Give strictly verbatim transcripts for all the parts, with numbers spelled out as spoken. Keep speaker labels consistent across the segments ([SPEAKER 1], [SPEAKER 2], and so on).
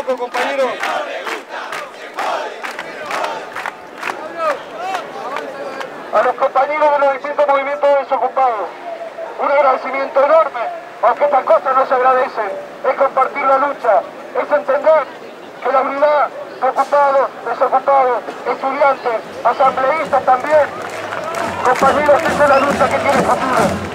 [SPEAKER 1] abajo, compañero.
[SPEAKER 2] A los compañeros de los distintos movimientos desocupados, un agradecimiento enorme, aunque estas cosas no se agradecen, es compartir la lucha, es entender que la unidad de ocupados, desocupados, estudiantes, asambleístas también, compañeros, esa es la lucha que tiene futuro.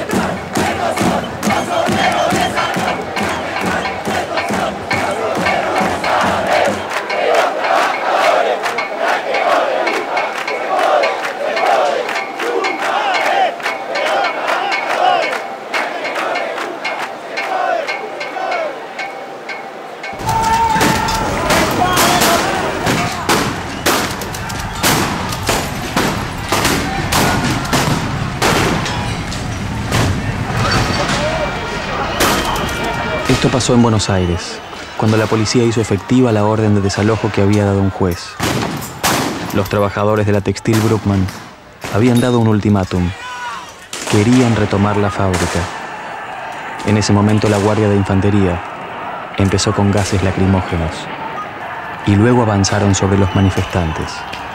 [SPEAKER 3] Esto pasó en Buenos Aires, cuando la policía hizo efectiva la orden de desalojo que había dado un juez. Los trabajadores de la textil Bruckmann habían dado un ultimátum. Querían retomar la fábrica. En ese momento la Guardia de Infantería empezó con gases lacrimógenos y luego avanzaron sobre los manifestantes.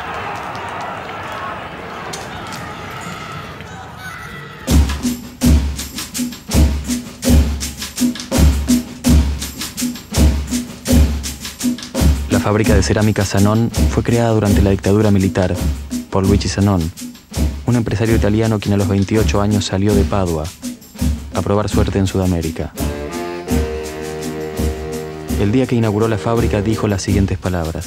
[SPEAKER 3] La fábrica de cerámica Sanon fue creada durante la dictadura militar por Luigi Sanon, un empresario italiano quien a los veintiocho años salió de Padua a probar suerte en Sudamérica. El día que inauguró la fábrica dijo las siguientes palabras: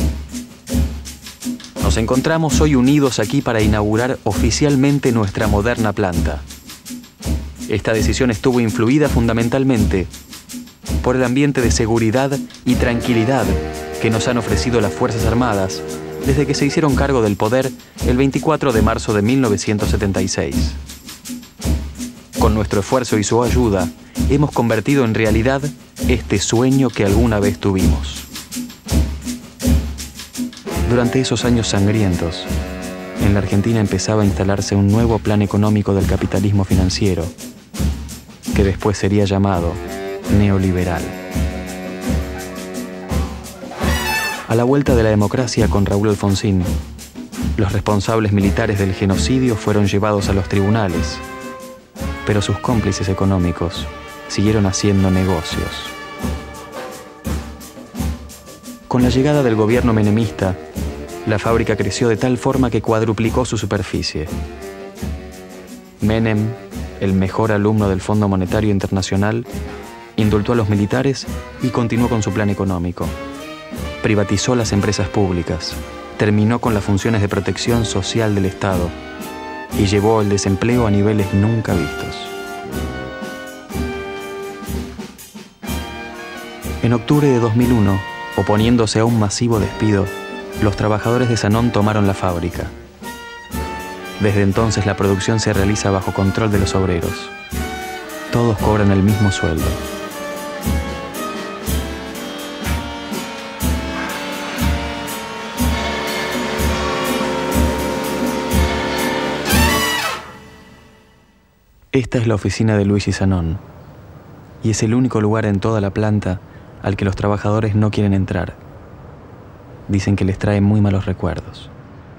[SPEAKER 3] "Nos encontramos hoy unidos aquí para inaugurar oficialmente nuestra moderna planta. Esta decisión estuvo influida fundamentalmente por el ambiente de seguridad y tranquilidad que nos han ofrecido las Fuerzas Armadas desde que se hicieron cargo del poder el veinticuatro de marzo de mil novecientos setenta y seis. Con nuestro esfuerzo y su ayuda, hemos convertido en realidad este sueño que alguna vez tuvimos". Durante esos años sangrientos, en la Argentina empezaba a instalarse un nuevo plan económico del capitalismo financiero, que después sería llamado neoliberal. A la vuelta de la democracia con Raúl Alfonsín, los responsables militares del genocidio fueron llevados a los tribunales, pero sus cómplices económicos siguieron haciendo negocios. Con la llegada del gobierno menemista, la fábrica creció de tal forma que cuadruplicó su superficie. Menem, el mejor alumno del Fondo Monetario Internacional, indultó a los militares y continuó con su plan económico. Privatizó las empresas públicas, terminó con las funciones de protección social del Estado y llevó el desempleo a niveles nunca vistos. En octubre de dos mil uno, oponiéndose a un masivo despido, los trabajadores de Sanon tomaron la fábrica. Desde entonces la producción se realiza bajo control de los obreros. Todos cobran el mismo sueldo. Esta es la oficina de Luigi Sanon, y es el único lugar en toda la planta al que los trabajadores no quieren entrar. Dicen que les trae muy malos recuerdos.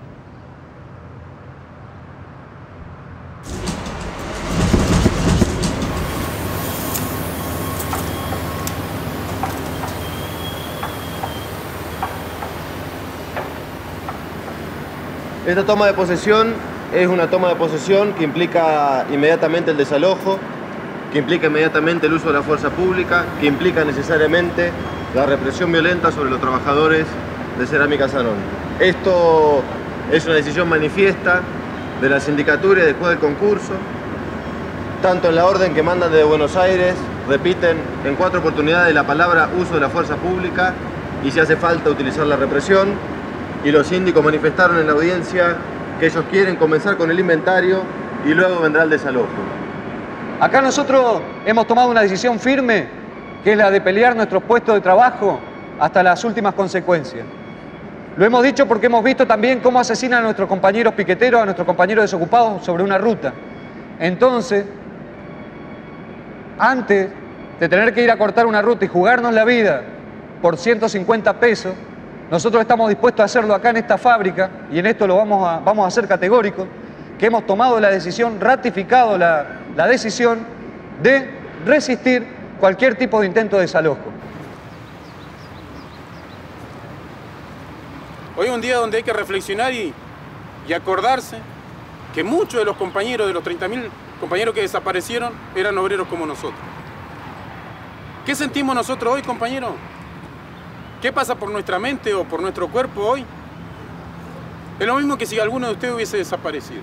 [SPEAKER 1] Esta toma de posesión es una toma de posesión que implica inmediatamente el desalojo, que implica inmediatamente el uso de la fuerza pública, que implica necesariamente la represión violenta sobre los trabajadores de Cerámica Sanon. Esto es una decisión manifiesta de la sindicatura y después del concurso. Tanto en la orden que mandan desde Buenos Aires, repiten en cuatro oportunidades la palabra uso de la fuerza pública y si hace falta utilizar la represión. Y los síndicos manifestaron en la audiencia que ellos quieren comenzar con el inventario y luego vendrá el desalojo.
[SPEAKER 4] Acá nosotros hemos tomado una decisión firme, que es la de pelear nuestros puestos de trabajo hasta las últimas consecuencias. Lo hemos dicho porque hemos visto también cómo asesinan a nuestros compañeros piqueteros, a nuestros compañeros desocupados sobre una ruta. Entonces, antes de tener que ir a cortar una ruta y jugarnos la vida por ciento cincuenta pesos. Nosotros estamos dispuestos a hacerlo acá en esta fábrica y en esto lo vamos a, vamos a ser categóricos, que hemos tomado la decisión, ratificado la, la decisión de resistir cualquier tipo de intento de desalojo.
[SPEAKER 5] Hoy es un día donde hay que reflexionar y, y acordarse que muchos de los compañeros, de los treinta mil compañeros que desaparecieron, eran obreros como nosotros. ¿Qué sentimos nosotros hoy, compañeros? ¿Qué pasa por nuestra mente o por nuestro cuerpo hoy? Es lo mismo que si alguno de ustedes hubiese desaparecido.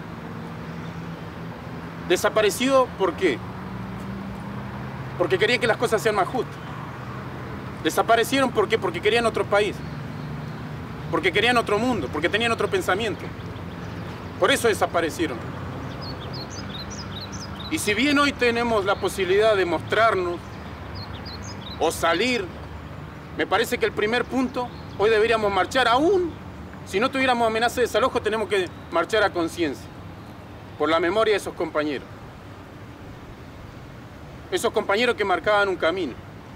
[SPEAKER 5] ¿Desaparecido por qué? Porque querían que las cosas sean más justas. ¿Desaparecieron por qué? Porque querían otro país. Porque querían otro mundo, porque tenían otro pensamiento. Por eso desaparecieron. Y si bien hoy tenemos la posibilidad de mostrarnos o salir, me parece que el primer punto, hoy deberíamos marchar aún. Si no tuviéramos amenaza de desalojo, tenemos que marchar a conciencia, por la memoria de esos compañeros. Esos compañeros que marcaban un camino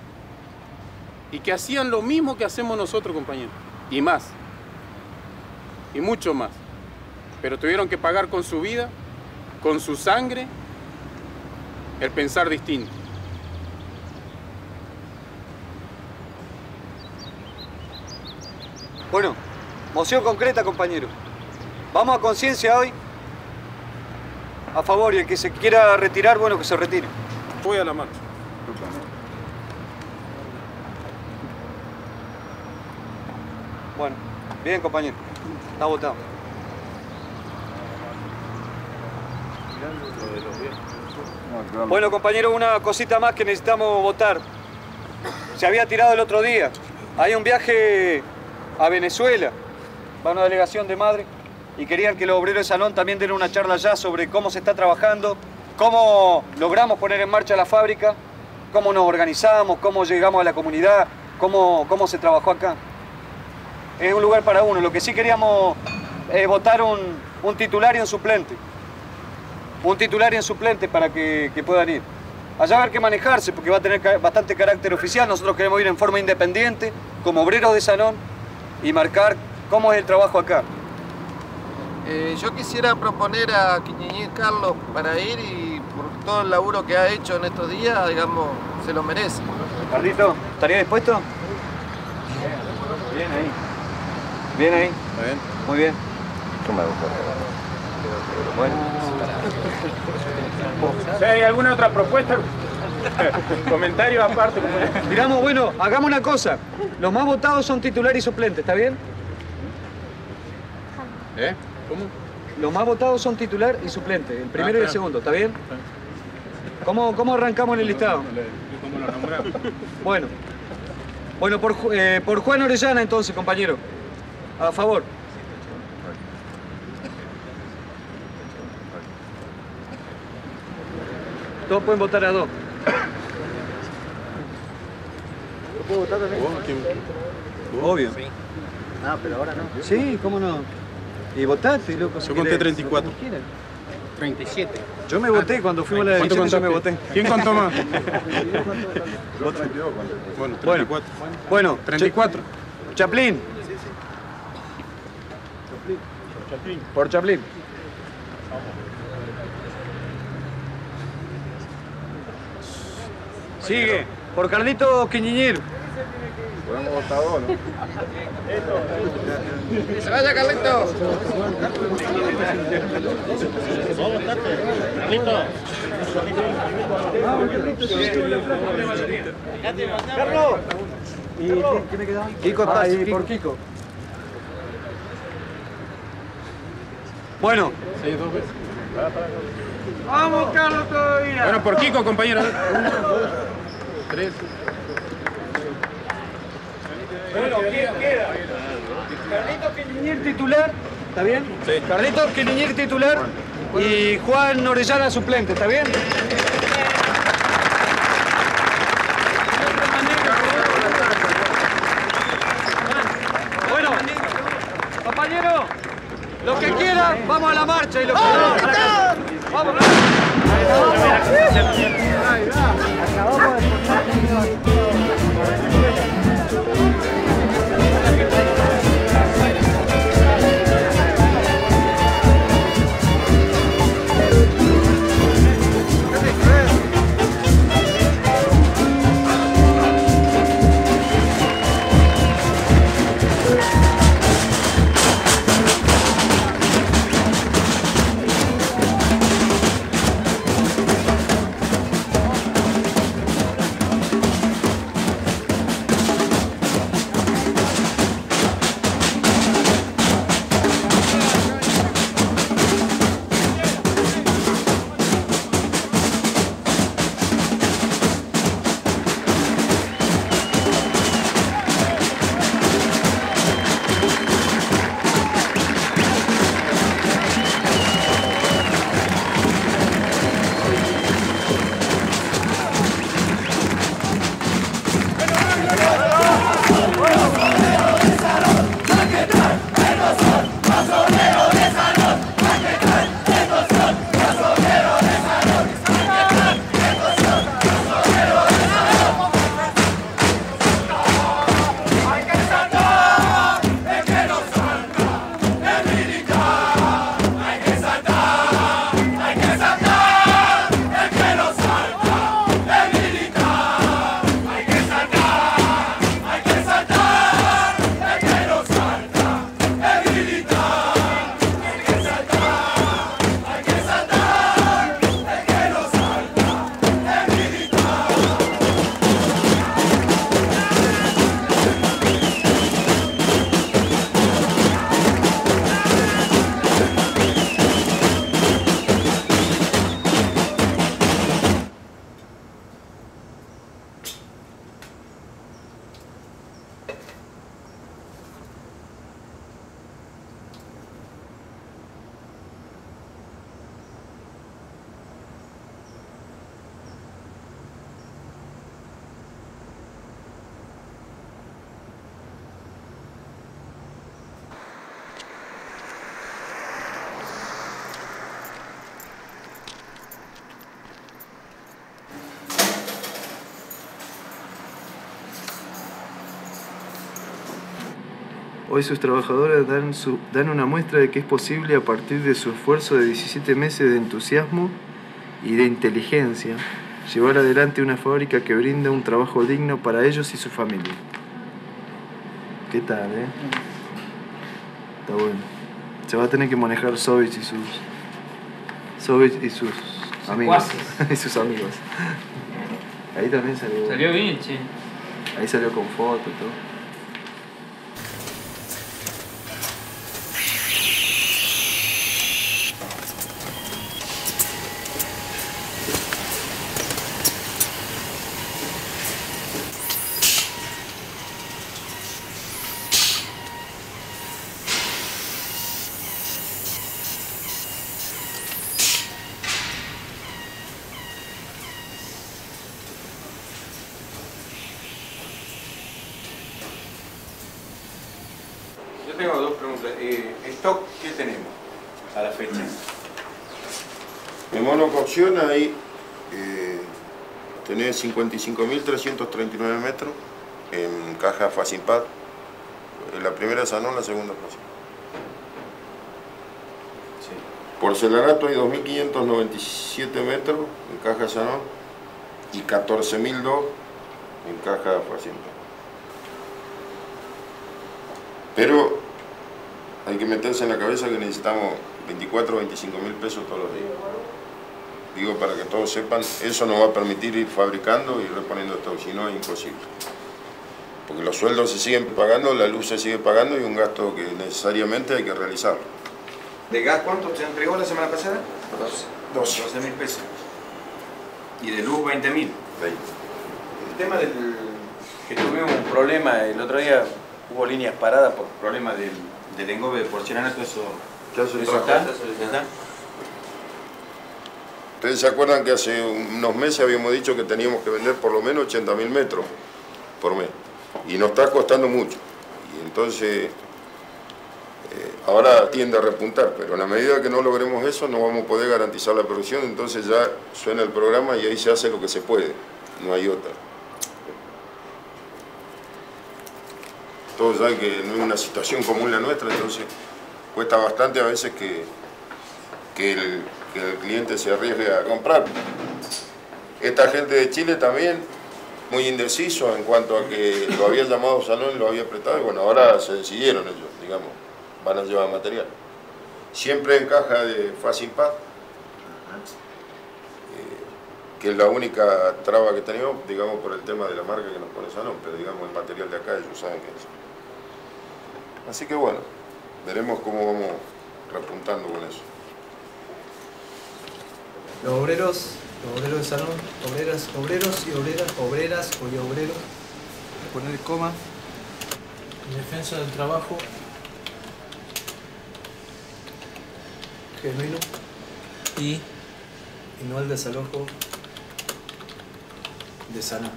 [SPEAKER 5] y que hacían lo mismo que hacemos nosotros, compañeros, y más, y mucho más. Pero tuvieron que pagar con su vida, con su sangre, el pensar distinto.
[SPEAKER 4] Bueno, moción concreta, compañero. Vamos a conciencia hoy. A favor, y el que se quiera retirar, bueno, que se retire.
[SPEAKER 5] Voy a la marcha.
[SPEAKER 4] Bueno, bien, compañero. Está votado. Bueno, compañero, una cosita más que necesitamos votar. Se había tirado el otro día. Hay un viaje a Venezuela. Va una delegación de Madre y querían que los obreros de Salón también den una charla allá sobre cómo se está trabajando, cómo logramos poner en marcha la fábrica, cómo nos organizamos, cómo llegamos a la comunidad, cómo, cómo se trabajó acá. Es un lugar para uno. Lo que sí queríamos es votar un, un titular y un suplente. Un titular y un suplente para que, que puedan ir. Allá va a haber que manejarse porque va a tener bastante carácter oficial. Nosotros queremos ir en forma independiente, como obreros de Salón, y marcar cómo es el trabajo acá.
[SPEAKER 6] Eh, yo quisiera proponer a Quiñiñir Carlos para ir y por todo el laburo que ha hecho en estos días, digamos, se lo merece.
[SPEAKER 4] Carlito, ¿estaría dispuesto? Bien ahí. Bien ahí.
[SPEAKER 5] ¿Está bien?
[SPEAKER 4] Muy bien.
[SPEAKER 1] Yo me gusta.
[SPEAKER 4] Bueno.
[SPEAKER 5] Si hay alguna otra propuesta, comentario aparte.
[SPEAKER 4] Miramos, bueno, hagamos una cosa. Los más votados son titular y suplente, ¿está bien?
[SPEAKER 5] ¿Eh? ¿Cómo?
[SPEAKER 4] Los más votados son titular y suplente, el primero
[SPEAKER 5] Ah,
[SPEAKER 4] y el
[SPEAKER 5] claro.
[SPEAKER 4] segundo, ¿está bien? ¿Cómo, cómo arrancamos en el listado?
[SPEAKER 5] ¿Cómo lo nombramos?
[SPEAKER 4] Bueno, bueno por, Ju- eh, por Juan Orellana entonces, compañero. A favor. Todos pueden votar a dos.
[SPEAKER 5] ¿Vos, quién?
[SPEAKER 4] Obvio.
[SPEAKER 6] Ah, pero ahora no.
[SPEAKER 4] Sí, ¿cómo no? Y votaste, loco. si
[SPEAKER 5] Yo conté
[SPEAKER 4] querés.
[SPEAKER 5] treinta y cuatro.
[SPEAKER 4] Como quieras.
[SPEAKER 6] treinta y siete.
[SPEAKER 4] Yo me voté cuando fuimos a la
[SPEAKER 5] ¿Cuánto
[SPEAKER 4] elección, yo me voté.
[SPEAKER 5] contaste? ¿Quién contó más? Bueno, treinta y cuatro.
[SPEAKER 4] Bueno,
[SPEAKER 5] treinta y cuatro.
[SPEAKER 4] Ch- Chaplin. Por Chaplin. Sigue. Por Carlito Quiñiñir.
[SPEAKER 1] Podemos votar dos, ¿no?
[SPEAKER 6] ¡Que se vaya, Carlito!
[SPEAKER 4] Carlos. ¿Y qué me quedaba?
[SPEAKER 6] Kiko está,
[SPEAKER 4] Ah, y
[SPEAKER 6] Kiko.
[SPEAKER 4] por Kiko. Bueno.
[SPEAKER 5] Sí, dos veces.
[SPEAKER 4] ¡Vamos, Carlos, todavía!
[SPEAKER 5] Bueno, por Kiko, compañero. Uno, dos, tres.
[SPEAKER 4] Bueno, ¿quién queda? Carlitos Quiñiñir titular, ¿está bien?
[SPEAKER 5] Sí.
[SPEAKER 4] Carlitos Quiñiñir titular y Juan Orellana suplente, ¿está bien? Bueno, compañero, lo que quiera, vamos a la marcha y lo que no, vamos. Acabamos de
[SPEAKER 7] Hoy sus trabajadoras dan, su, dan una muestra de que es posible, a partir de su esfuerzo de diecisiete meses de entusiasmo y de inteligencia, llevar adelante una fábrica que brinda un trabajo digno para ellos y su familia. ¿Qué tal, eh? Está bueno. Se va a tener que manejar Sovich y sus... Sovich y sus amigos. Y sus amigos. Ahí también salió...
[SPEAKER 8] Salió bien, che.
[SPEAKER 7] Ahí salió con foto y todo.
[SPEAKER 5] Tengo dos preguntas. Eh, ¿Stock qué tenemos a la fecha?
[SPEAKER 1] En monococción ahí eh, tenés cincuenta y cinco mil trescientos treinta y nueve metros en caja Facimpad. La primera Sanón, la segunda Facimpad. Sí. Porcelanato hay dos mil quinientos noventa y siete metros en caja Sanón y catorce mil dos en caja Facimpad. Pero hay que meterse en la cabeza que necesitamos veinticuatro o veinticinco mil pesos todos los días. Digo, para que todos sepan, eso nos va a permitir ir fabricando y reponiendo stock, si no es imposible. Porque los sueldos se siguen pagando, la luz se sigue pagando y un gasto que necesariamente hay que realizarlo.
[SPEAKER 9] ¿De gas cuánto se entregó la semana pasada?
[SPEAKER 1] doce.
[SPEAKER 9] doce mil pesos. ¿Y de luz veinte mil?
[SPEAKER 1] veinte.
[SPEAKER 9] El tema del que tuvimos un problema el otro día, hubo líneas paradas por problemas del, del engobe de porcelanato, eso,
[SPEAKER 1] ¿Eso
[SPEAKER 9] eso está? ¿Ya está?
[SPEAKER 1] Ustedes se acuerdan que hace unos meses habíamos dicho que teníamos que vender por lo menos ochenta mil metros por mes. Y nos está costando mucho. Y entonces, eh, ahora tiende a repuntar, pero en la medida que no logremos eso no vamos a poder garantizar la producción, entonces ya suena el programa y ahí se hace lo que se puede, no hay otra. Todos saben que no es una situación común la nuestra, entonces cuesta bastante a veces que, que, el, que el cliente se arriesgue a comprar. Esta gente de Chile también, muy indeciso en cuanto a que lo había llamado Salón y lo había apretado, y bueno, ahora se decidieron ellos, digamos, van a llevar material. Siempre en caja de Facimpad, eh, que es la única traba que tenemos, digamos, por el tema de la marca que nos pone Salón, pero digamos, el material de acá ellos saben que es. Así que bueno, veremos cómo vamos repuntando con eso.
[SPEAKER 7] Los obreros, los obreros de Salón, obreras, obreros y obreras, obreras y obreros, poner coma.
[SPEAKER 10] En defensa del trabajo
[SPEAKER 7] genuino
[SPEAKER 10] y,
[SPEAKER 7] y no al desalojo de Sanón.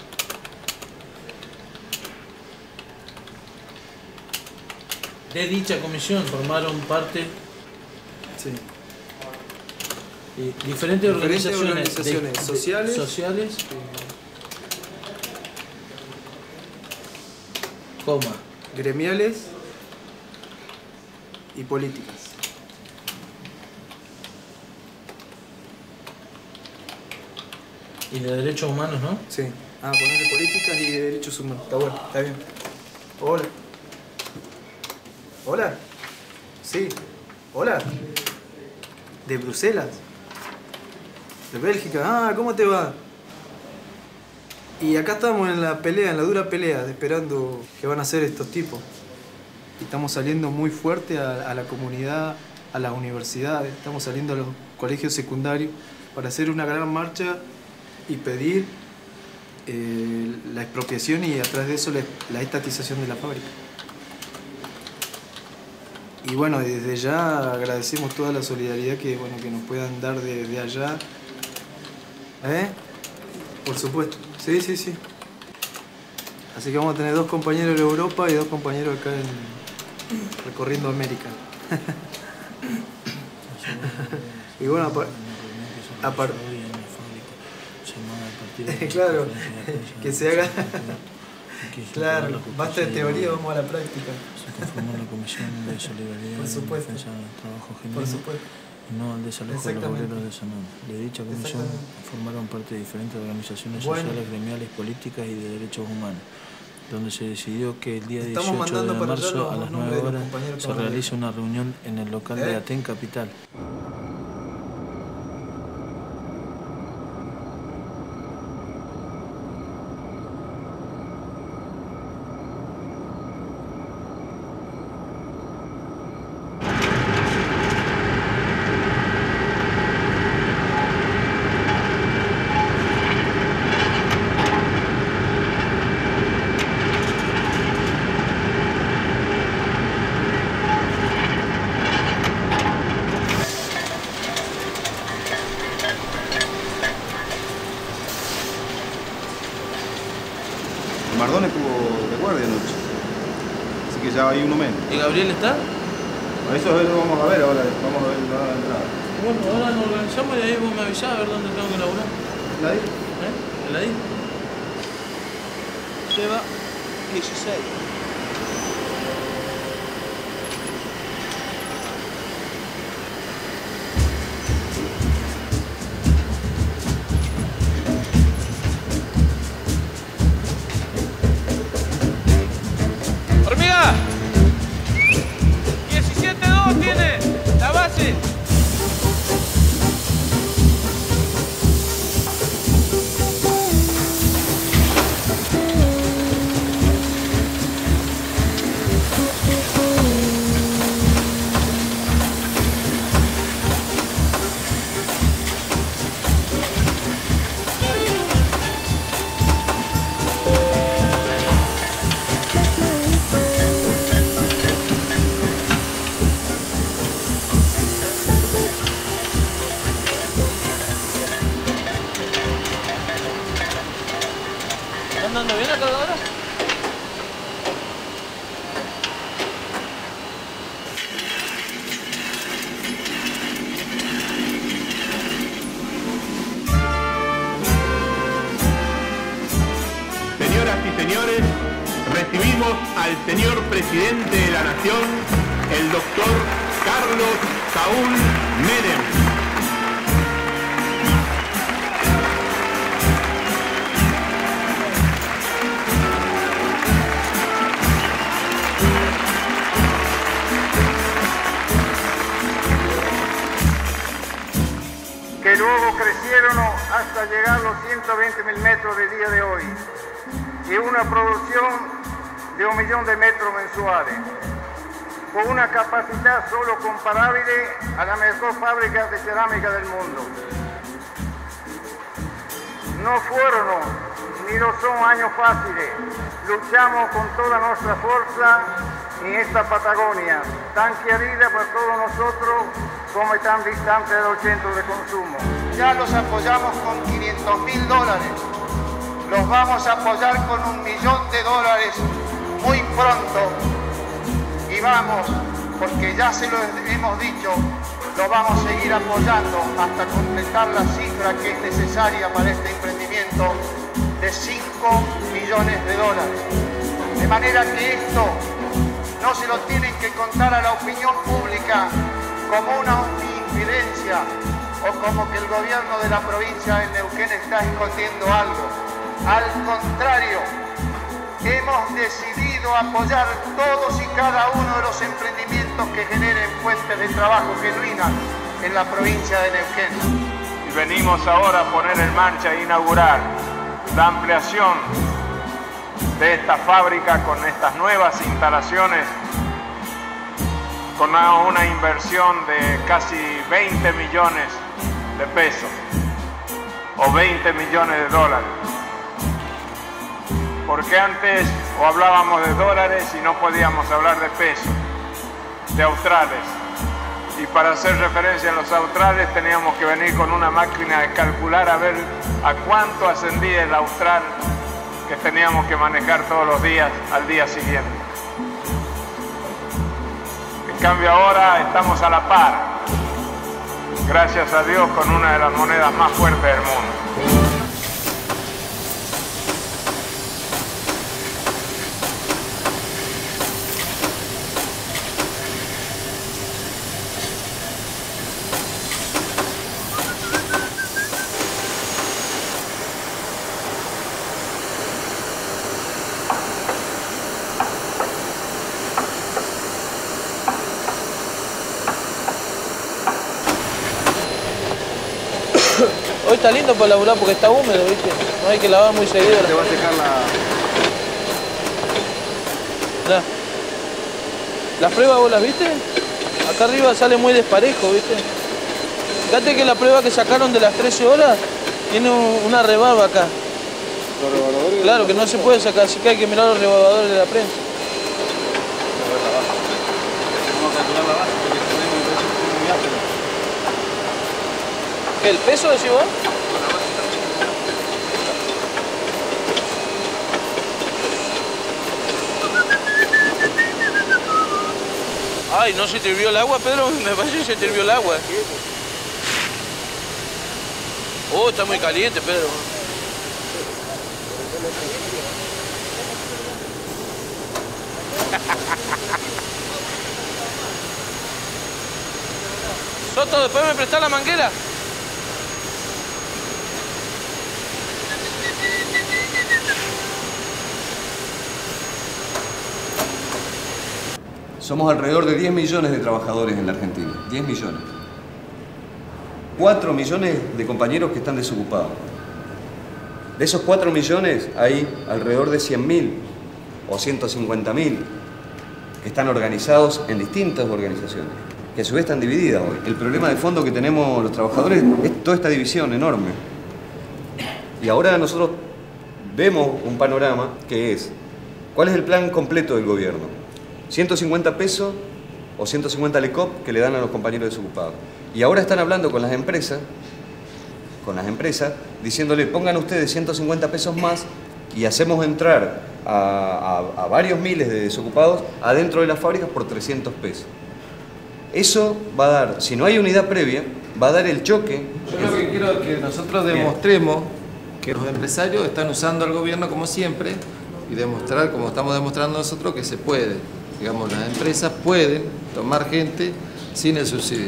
[SPEAKER 10] de dicha comisión formaron parte
[SPEAKER 7] sí.
[SPEAKER 10] eh, diferentes,
[SPEAKER 7] diferentes
[SPEAKER 10] organizaciones,
[SPEAKER 7] organizaciones
[SPEAKER 10] de,
[SPEAKER 7] sociales,
[SPEAKER 10] de, sociales
[SPEAKER 7] sí.
[SPEAKER 10] coma,
[SPEAKER 7] gremiales y políticas.
[SPEAKER 10] Y de derechos humanos, ¿no?
[SPEAKER 7] Sí. Ah, ponerle políticas y derechos humanos. Está bueno, está bien. Hola. Hola. Sí. Hola. De Bruselas. De Bélgica. Ah, ¿cómo te va? Y acá estamos en la pelea, en la dura pelea, esperando qué van a hacer estos tipos. Y estamos saliendo muy fuerte a, a la comunidad, a las universidades, estamos saliendo a los colegios secundarios para hacer una gran marcha y pedir eh, la expropiación y atrás de eso la, la estatización de la fábrica. Y bueno, desde ya agradecemos toda la solidaridad que, bueno, que nos puedan dar desde de allá. ¿Eh? Por supuesto. Sí, sí, sí. Así que vamos a tener dos compañeros en Europa y dos compañeros acá en, recorriendo América. Y bueno, aparte... Claro, que se haga...
[SPEAKER 10] que
[SPEAKER 7] Claro,
[SPEAKER 10] la justicia
[SPEAKER 7] basta de
[SPEAKER 10] y
[SPEAKER 7] teoría,
[SPEAKER 10] la-
[SPEAKER 7] vamos a la práctica.
[SPEAKER 10] Se conformó la Comisión de Solidaridad
[SPEAKER 7] Por
[SPEAKER 10] y
[SPEAKER 7] supuesto.
[SPEAKER 10] Defensa del Trabajo
[SPEAKER 7] Por
[SPEAKER 10] Genuino
[SPEAKER 7] supuesto.
[SPEAKER 10] y no al desalojo de los
[SPEAKER 7] Exactamente.
[SPEAKER 10] obreros de Sanón. De dicha comisión
[SPEAKER 7] Exactamente.
[SPEAKER 10] formaron parte de diferentes organizaciones
[SPEAKER 7] Bueno.
[SPEAKER 10] sociales, gremiales, políticas y de derechos humanos, donde se decidió que el día
[SPEAKER 7] Estamos
[SPEAKER 10] dieciocho de
[SPEAKER 7] mandando para allá
[SPEAKER 10] marzo
[SPEAKER 7] los
[SPEAKER 10] a las
[SPEAKER 7] nombres
[SPEAKER 10] nueve
[SPEAKER 7] de los
[SPEAKER 10] horas
[SPEAKER 7] compañeros que
[SPEAKER 10] se
[SPEAKER 7] van a ir.
[SPEAKER 10] realiza una reunión en el local de
[SPEAKER 7] ¿Eh?
[SPEAKER 10] Aten Capital.
[SPEAKER 8] Mardón estuvo de guardia anoche, así que ya hay uno menos.
[SPEAKER 10] ¿Y Gabriel está?
[SPEAKER 8] Eso, eso vamos a ver ahora, vamos a ver la entrada.
[SPEAKER 10] Bueno, ahora nos organizamos y ahí vos me avisás a ver dónde tengo que laburar.
[SPEAKER 8] ¿La ahí?
[SPEAKER 10] ¿Eh? ¿En la I? Lleva dieciséis. ¡Hormiga! diecisiete dos tiene la base. ¿Está andando bien acá ahora?
[SPEAKER 11] Señoras y señores, recibimos al señor presidente de la Nación, el doctor Carlos Saúl Menem.
[SPEAKER 2] que luego crecieron hasta llegar a los ciento veinte mil metros de día de hoy y una producción de un millón de metros mensuales, con una capacidad solo comparable a la mejor fábrica de cerámica del mundo. No fueron ni lo son años fáciles. Luchamos con toda nuestra fuerza en esta Patagonia, tan querida por todos nosotros como tan distante de los centros de consumo. Ya los apoyamos con quinientos mil dólares. Los vamos a apoyar con un millón de dólares muy pronto. Y vamos, porque ya se lo hemos dicho, lo vamos a seguir apoyando hasta completar la cifra que es necesaria para este emprendimiento de cinco millones de dólares. De manera que esto no se lo tienen que contar a la opinión pública como una infidencia o como que el gobierno de la provincia de Neuquén está escondiendo algo. Al contrario, hemos decidido apoyar todos y cada uno de los emprendimientos que generen fuentes de trabajo genuinas en la provincia de Neuquén.
[SPEAKER 11] Y venimos ahora a poner en marcha e inaugurar la ampliación de esta fábrica con estas nuevas instalaciones, con una, una inversión de casi veinte millones de pesos o veinte millones de dólares. Porque antes o hablábamos de dólares y no podíamos hablar de pesos, de australes. Y para hacer referencia a los australes teníamos que venir con una máquina de calcular a ver a cuánto ascendía el austral que teníamos que manejar todos los días al día siguiente. En cambio ahora estamos a la par, gracias a Dios, con una de las monedas más fuertes del mundo.
[SPEAKER 10] está lindo para laburar porque está húmedo, ¿viste? No hay que lavar muy seguido.
[SPEAKER 8] Te va a secar la...
[SPEAKER 10] Mirá. Las pruebas vos las viste, acá arriba sale muy desparejo, ¿viste? Fíjate que la prueba que sacaron de las trece horas tiene un, una rebarba acá.
[SPEAKER 8] ¿Los rebarbadores?
[SPEAKER 10] Claro, que no se puede sacar, así que hay que mirar los rebarbadores de la prensa.
[SPEAKER 8] Vamos a calcular la base porque tenemos un peso muy áspero.
[SPEAKER 10] ¿Qué, el peso decís vos? Ay, ¿no se te hirvió el agua, Pedro? Me parece que se te hirvió el agua. Oh, está muy caliente, Pedro. Soto, ¿después me prestás la manguera?
[SPEAKER 4] Somos alrededor de diez millones de trabajadores en la Argentina. diez millones. cuatro millones de compañeros que están desocupados. De esos cuatro millones hay alrededor de cien mil o ciento cincuenta mil que están organizados en distintas organizaciones, que a su vez están divididas hoy. El problema de fondo que tenemos los trabajadores es toda esta división enorme. Y ahora nosotros vemos un panorama que es, ¿cuál es el plan completo del gobierno? ciento cincuenta pesos o ciento cincuenta L E C O P que le dan a los compañeros desocupados. Y ahora están hablando con las empresas, con las empresas, diciéndole, pongan ustedes ciento cincuenta pesos más y hacemos entrar a, a, a varios miles de desocupados adentro de las fábricas por trescientos pesos. Eso va a dar, si no hay unidad previa, va a dar el choque.
[SPEAKER 6] Yo lo que quiero es que nosotros demostremos que los empresarios están usando al gobierno como siempre y demostrar, como estamos demostrando nosotros, que se puede. Digamos, las empresas pueden tomar gente sin el subsidio.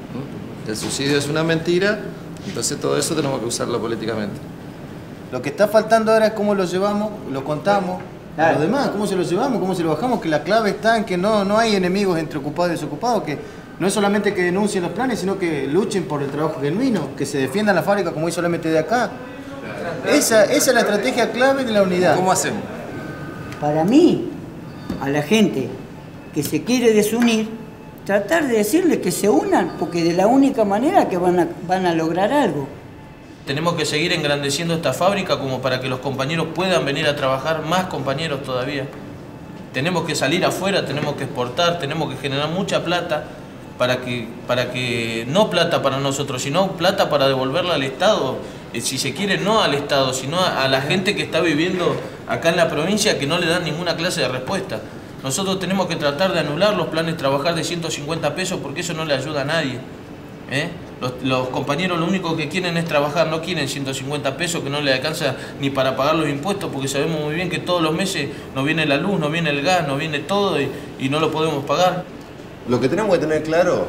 [SPEAKER 6] El subsidio es una mentira, entonces todo eso tenemos que usarlo políticamente.
[SPEAKER 12] Lo que está faltando ahora es cómo lo llevamos, lo contamos. A los demás, cómo se lo llevamos, cómo se lo bajamos, que la clave está en que no, no hay enemigos entre ocupados y desocupados, que no es solamente que denuncien los planes, sino que luchen por el trabajo genuino, que se defiendan la fábrica como hizo la M T de acá. Esa, esa es la estrategia clave de la unidad.
[SPEAKER 6] ¿Cómo hacemos?
[SPEAKER 13] Para mí, a la gente que se quiere desunir, tratar de decirles que se unan, porque de la única manera que van a, van a lograr algo.
[SPEAKER 10] Tenemos que seguir engrandeciendo esta fábrica como para que los compañeros puedan venir a trabajar, más compañeros todavía. Tenemos que salir afuera, tenemos que exportar, tenemos que generar mucha plata para que, para que no plata para nosotros, sino plata para devolverla al Estado. Eh, si se quiere, no al Estado, sino a, a la gente que está viviendo acá en la provincia, que no le dan ninguna clase de respuesta. Nosotros tenemos que tratar de anular los planes de trabajar de ciento cincuenta pesos porque eso no le ayuda a nadie. ¿Eh? Los, los compañeros lo único que quieren es trabajar, no quieren ciento cincuenta pesos que no les alcanza ni para pagar los impuestos, porque sabemos muy bien que todos los meses nos viene la luz, nos viene el gas, nos viene todo y, y no lo podemos pagar.
[SPEAKER 1] Lo que tenemos que tener claro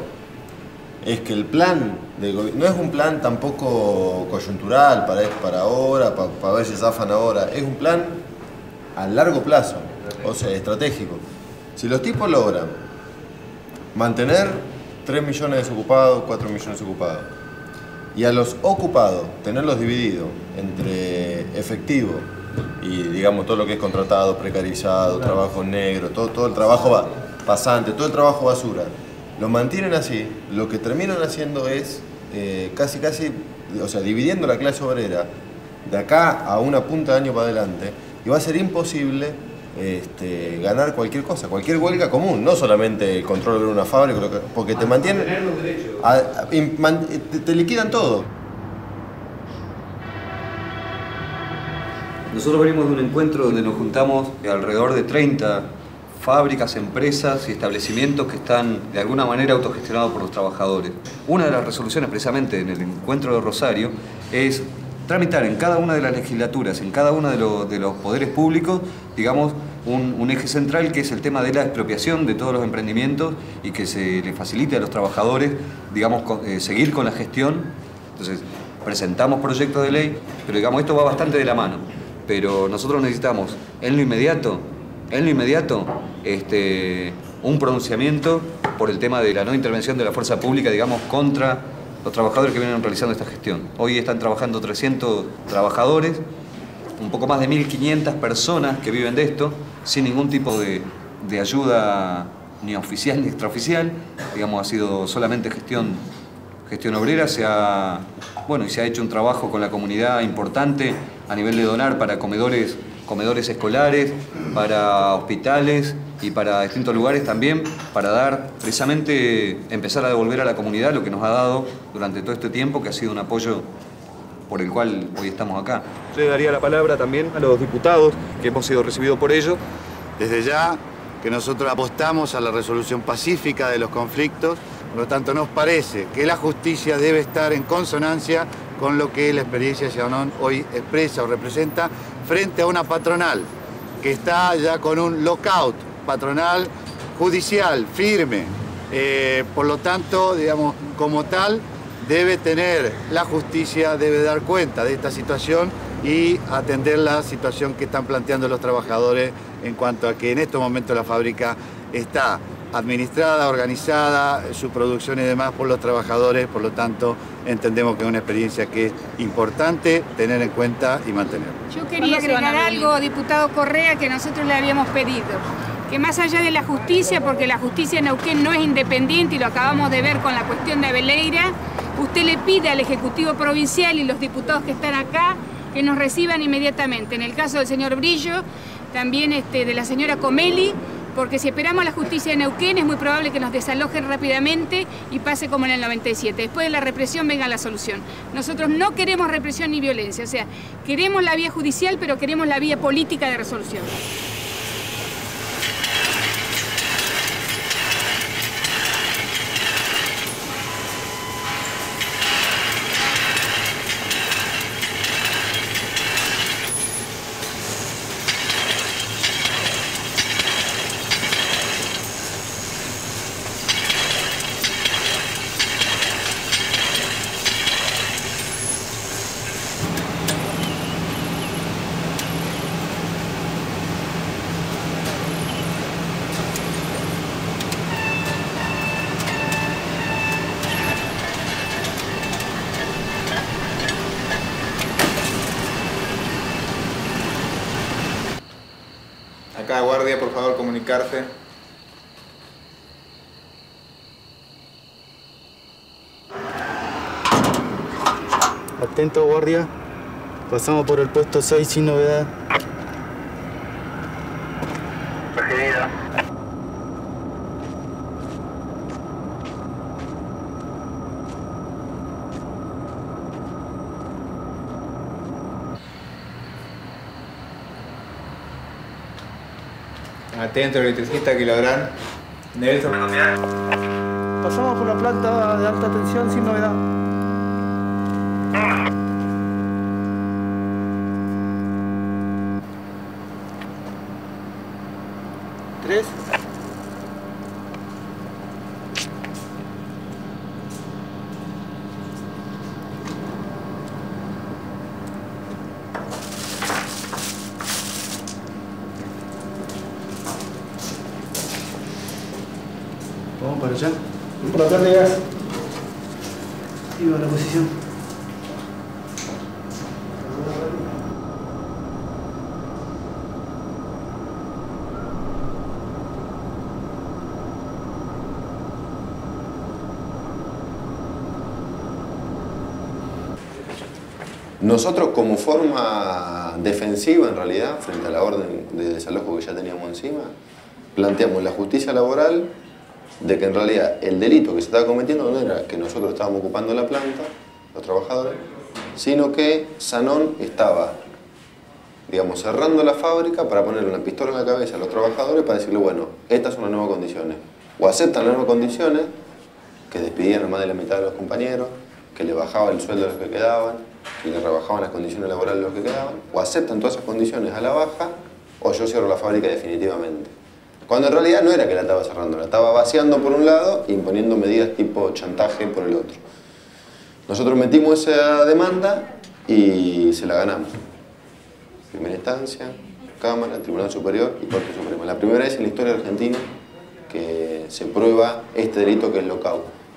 [SPEAKER 1] es que el plan del gobierno no es un plan tampoco coyuntural para, para ahora, para, para ver si zafan ahora, es un plan a largo plazo, o sea, estratégico. Si los tipos logran mantener tres millones desocupados, cuatro millones desocupados, y a los ocupados tenerlos divididos entre efectivo y digamos todo lo que es contratado, precarizado, trabajo negro, todo, todo el trabajo va, pasante, todo el trabajo basura, lo mantienen así, lo que terminan haciendo es eh, casi casi, o sea, dividiendo la clase obrera de acá a una punta de año para adelante, y va a ser imposible Este, ganar cualquier cosa, cualquier huelga común, no solamente el control de una fábrica, porque te mantienen, a, a, te, te liquidan todo.
[SPEAKER 4] Nosotros venimos de un encuentro donde nos juntamos alrededor de treinta fábricas, empresas y establecimientos que están de alguna manera autogestionados por los trabajadores. Una de las resoluciones precisamente en el encuentro de Rosario es tramitar en cada una de las legislaturas, en cada uno de, lo, de los poderes públicos, digamos, un, un eje central que es el tema de la expropiación de todos los emprendimientos y que se le facilite a los trabajadores, digamos, con, eh, seguir con la gestión. Entonces, presentamos proyectos de ley, pero digamos, esto va bastante de la mano. Pero nosotros necesitamos, en lo inmediato, en lo inmediato, este, un pronunciamiento por el tema de la no intervención de la fuerza pública, digamos, contra los trabajadores que vienen realizando esta gestión. Hoy están trabajando trescientos trabajadores, un poco más de mil quinientas personas que viven de esto, sin ningún tipo de, de ayuda ni oficial ni extraoficial. Digamos, ha sido solamente gestión, gestión obrera. Se ha, bueno, y se ha hecho un trabajo con la comunidad importante a nivel de donar para comedores, comedores escolares, para hospitales y para distintos lugares también, para dar, precisamente, empezar a devolver a la comunidad lo que nos ha dado durante todo este tiempo, que ha sido un apoyo por el cual hoy estamos acá. Yo le daría la palabra también a los diputados, que hemos sido recibidos por ellos.
[SPEAKER 14] Desde ya que nosotros apostamos a la resolución pacífica de los conflictos, por lo tanto nos parece que la justicia debe estar en consonancia con lo que la experiencia de Sanón hoy expresa o representa frente a una patronal que está ya con un lockout patronal judicial firme. Eh, por lo tanto, digamos, como tal, debe tener la justicia, debe dar cuenta de esta situación y atender la situación que están planteando los trabajadores en cuanto a que en estos momentos la fábrica está administrada, organizada, su producción y demás por los trabajadores. Por lo tanto, entendemos que es una experiencia que es importante tener en cuenta y mantener.
[SPEAKER 15] Yo quería agregar algo, diputado Correa, que nosotros le habíamos pedido. Que más allá de la justicia, porque la justicia en Neuquén no es independiente y lo acabamos de ver con la cuestión de Abeleira, usted le pide al Ejecutivo Provincial y los diputados que están acá que nos reciban inmediatamente. En el caso del señor Brillo, también este, de la señora Comelli, porque si esperamos a la justicia de Neuquén es muy probable que nos desalojen rápidamente y pase como en el noventa y siete. Después de la represión venga la solución. Nosotros no queremos represión ni violencia, o sea, queremos la vía judicial, pero queremos la vía política de resolución.
[SPEAKER 8] Acá, guardia, por favor, comunicarse.
[SPEAKER 12] Atento, guardia. Pasamos por el puesto seis sin novedad.
[SPEAKER 2] Recibida.
[SPEAKER 8] Atento, electricista Kilográn. Nelson.
[SPEAKER 7] Pasamos por la planta de alta tensión sin novedad. Tres.
[SPEAKER 12] Vamos para allá.
[SPEAKER 7] Por la tarde gas. Iba a la posición.
[SPEAKER 1] Nosotros, como forma defensiva en realidad, frente a la orden de desalojo que ya teníamos encima, planteamos la justicia laboral de que en realidad el delito que se estaba cometiendo no era que nosotros estábamos ocupando la planta, los trabajadores, sino que Sanón estaba, digamos, cerrando la fábrica para ponerle una pistola en la cabeza a los trabajadores para decirle, bueno, estas son las nuevas condiciones. O aceptan las nuevas condiciones, que despidieran a más de la mitad de los compañeros, que le bajaba el sueldo a los que quedaban, que le rebajaban las condiciones laborales a los que quedaban, o aceptan todas esas condiciones a la baja, o yo cierro la fábrica definitivamente. Cuando en realidad no era que la estaba cerrando, la estaba vaciando por un lado e imponiendo medidas tipo chantaje por el otro. Nosotros metimos esa demanda y se la ganamos. Primera instancia, Cámara, Tribunal Superior y Corte Suprema. La primera vez en la historia argentina que se prueba este delito que es lockout.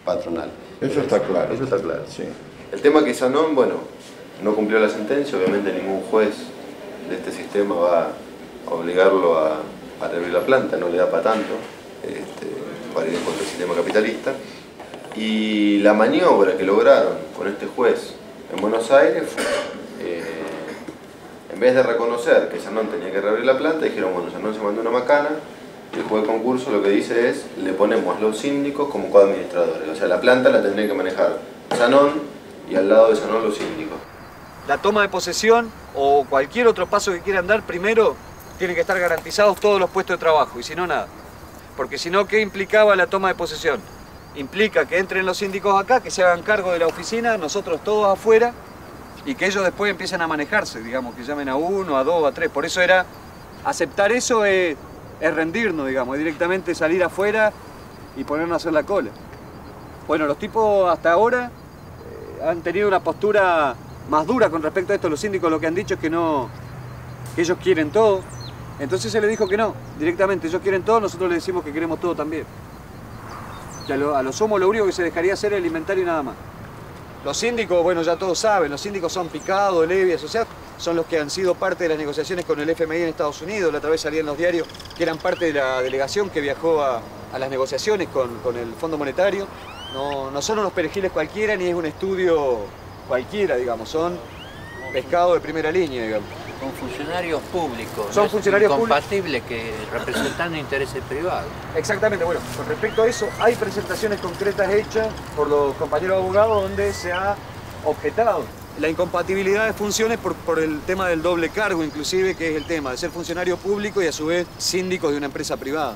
[SPEAKER 1] patronal.
[SPEAKER 16] Eso está claro.
[SPEAKER 1] Eso está claro.
[SPEAKER 16] Sí.
[SPEAKER 1] El tema que Sanón, bueno, no cumplió la sentencia, obviamente ningún juez de este sistema va a obligarlo a, a reabrir la planta, no le da para tanto, este, para ir en contra del sistema capitalista. Y la maniobra que lograron con este juez en Buenos Aires fue, eh, en vez de reconocer que Sanón tenía que reabrir la planta, dijeron, bueno, Sanón se mandó una macana, y el juez de concurso lo que dice es, le ponemos los síndicos como coadministradores, o sea, la planta la tendrían que manejar Sanón y al lado de Sanón los síndicos.
[SPEAKER 4] La toma de posesión o cualquier otro paso que quieran dar, primero tienen que estar garantizados todos los puestos de trabajo, y si no, nada. Porque si no, ¿qué implicaba la toma de posesión? Implica que entren los síndicos acá, que se hagan cargo de la oficina, nosotros todos afuera, y que ellos después empiecen a manejarse, digamos, que llamen a uno, a dos, a tres. Por eso era, aceptar eso es, es rendirnos, digamos, es directamente salir afuera y ponernos a hacer la cola. Bueno, los tipos hasta ahora eh, han tenido una postura más dura con respecto a esto. Los síndicos lo que han dicho es que no, que ellos quieren todo. Entonces se les dijo que no, directamente, ellos quieren todo, nosotros les decimos que queremos todo también. Que a, lo, a los somos lo único que se dejaría hacer es el inventario y nada más. Los síndicos, bueno, ya todos saben, los síndicos son Picado, Levias, o sea, son los que han sido parte de las negociaciones con el F M I en Estados Unidos. La otra vez salía en los diarios que eran parte de la delegación que viajó a, a las negociaciones con, con el Fondo Monetario. No, no son unos perejiles cualquiera, ni es un estudio cualquiera, digamos, son pescado de primera línea, digamos.
[SPEAKER 17] Con funcionarios públicos.
[SPEAKER 4] Son
[SPEAKER 17] no
[SPEAKER 4] funcionarios
[SPEAKER 17] es incompatible que representando intereses privados.
[SPEAKER 4] Exactamente, bueno, con respecto a eso, hay presentaciones concretas hechas por los compañeros abogados donde se ha objetado la incompatibilidad de funciones por, por el tema del doble cargo, inclusive, que es el tema de ser funcionario público y a su vez síndico de una empresa privada.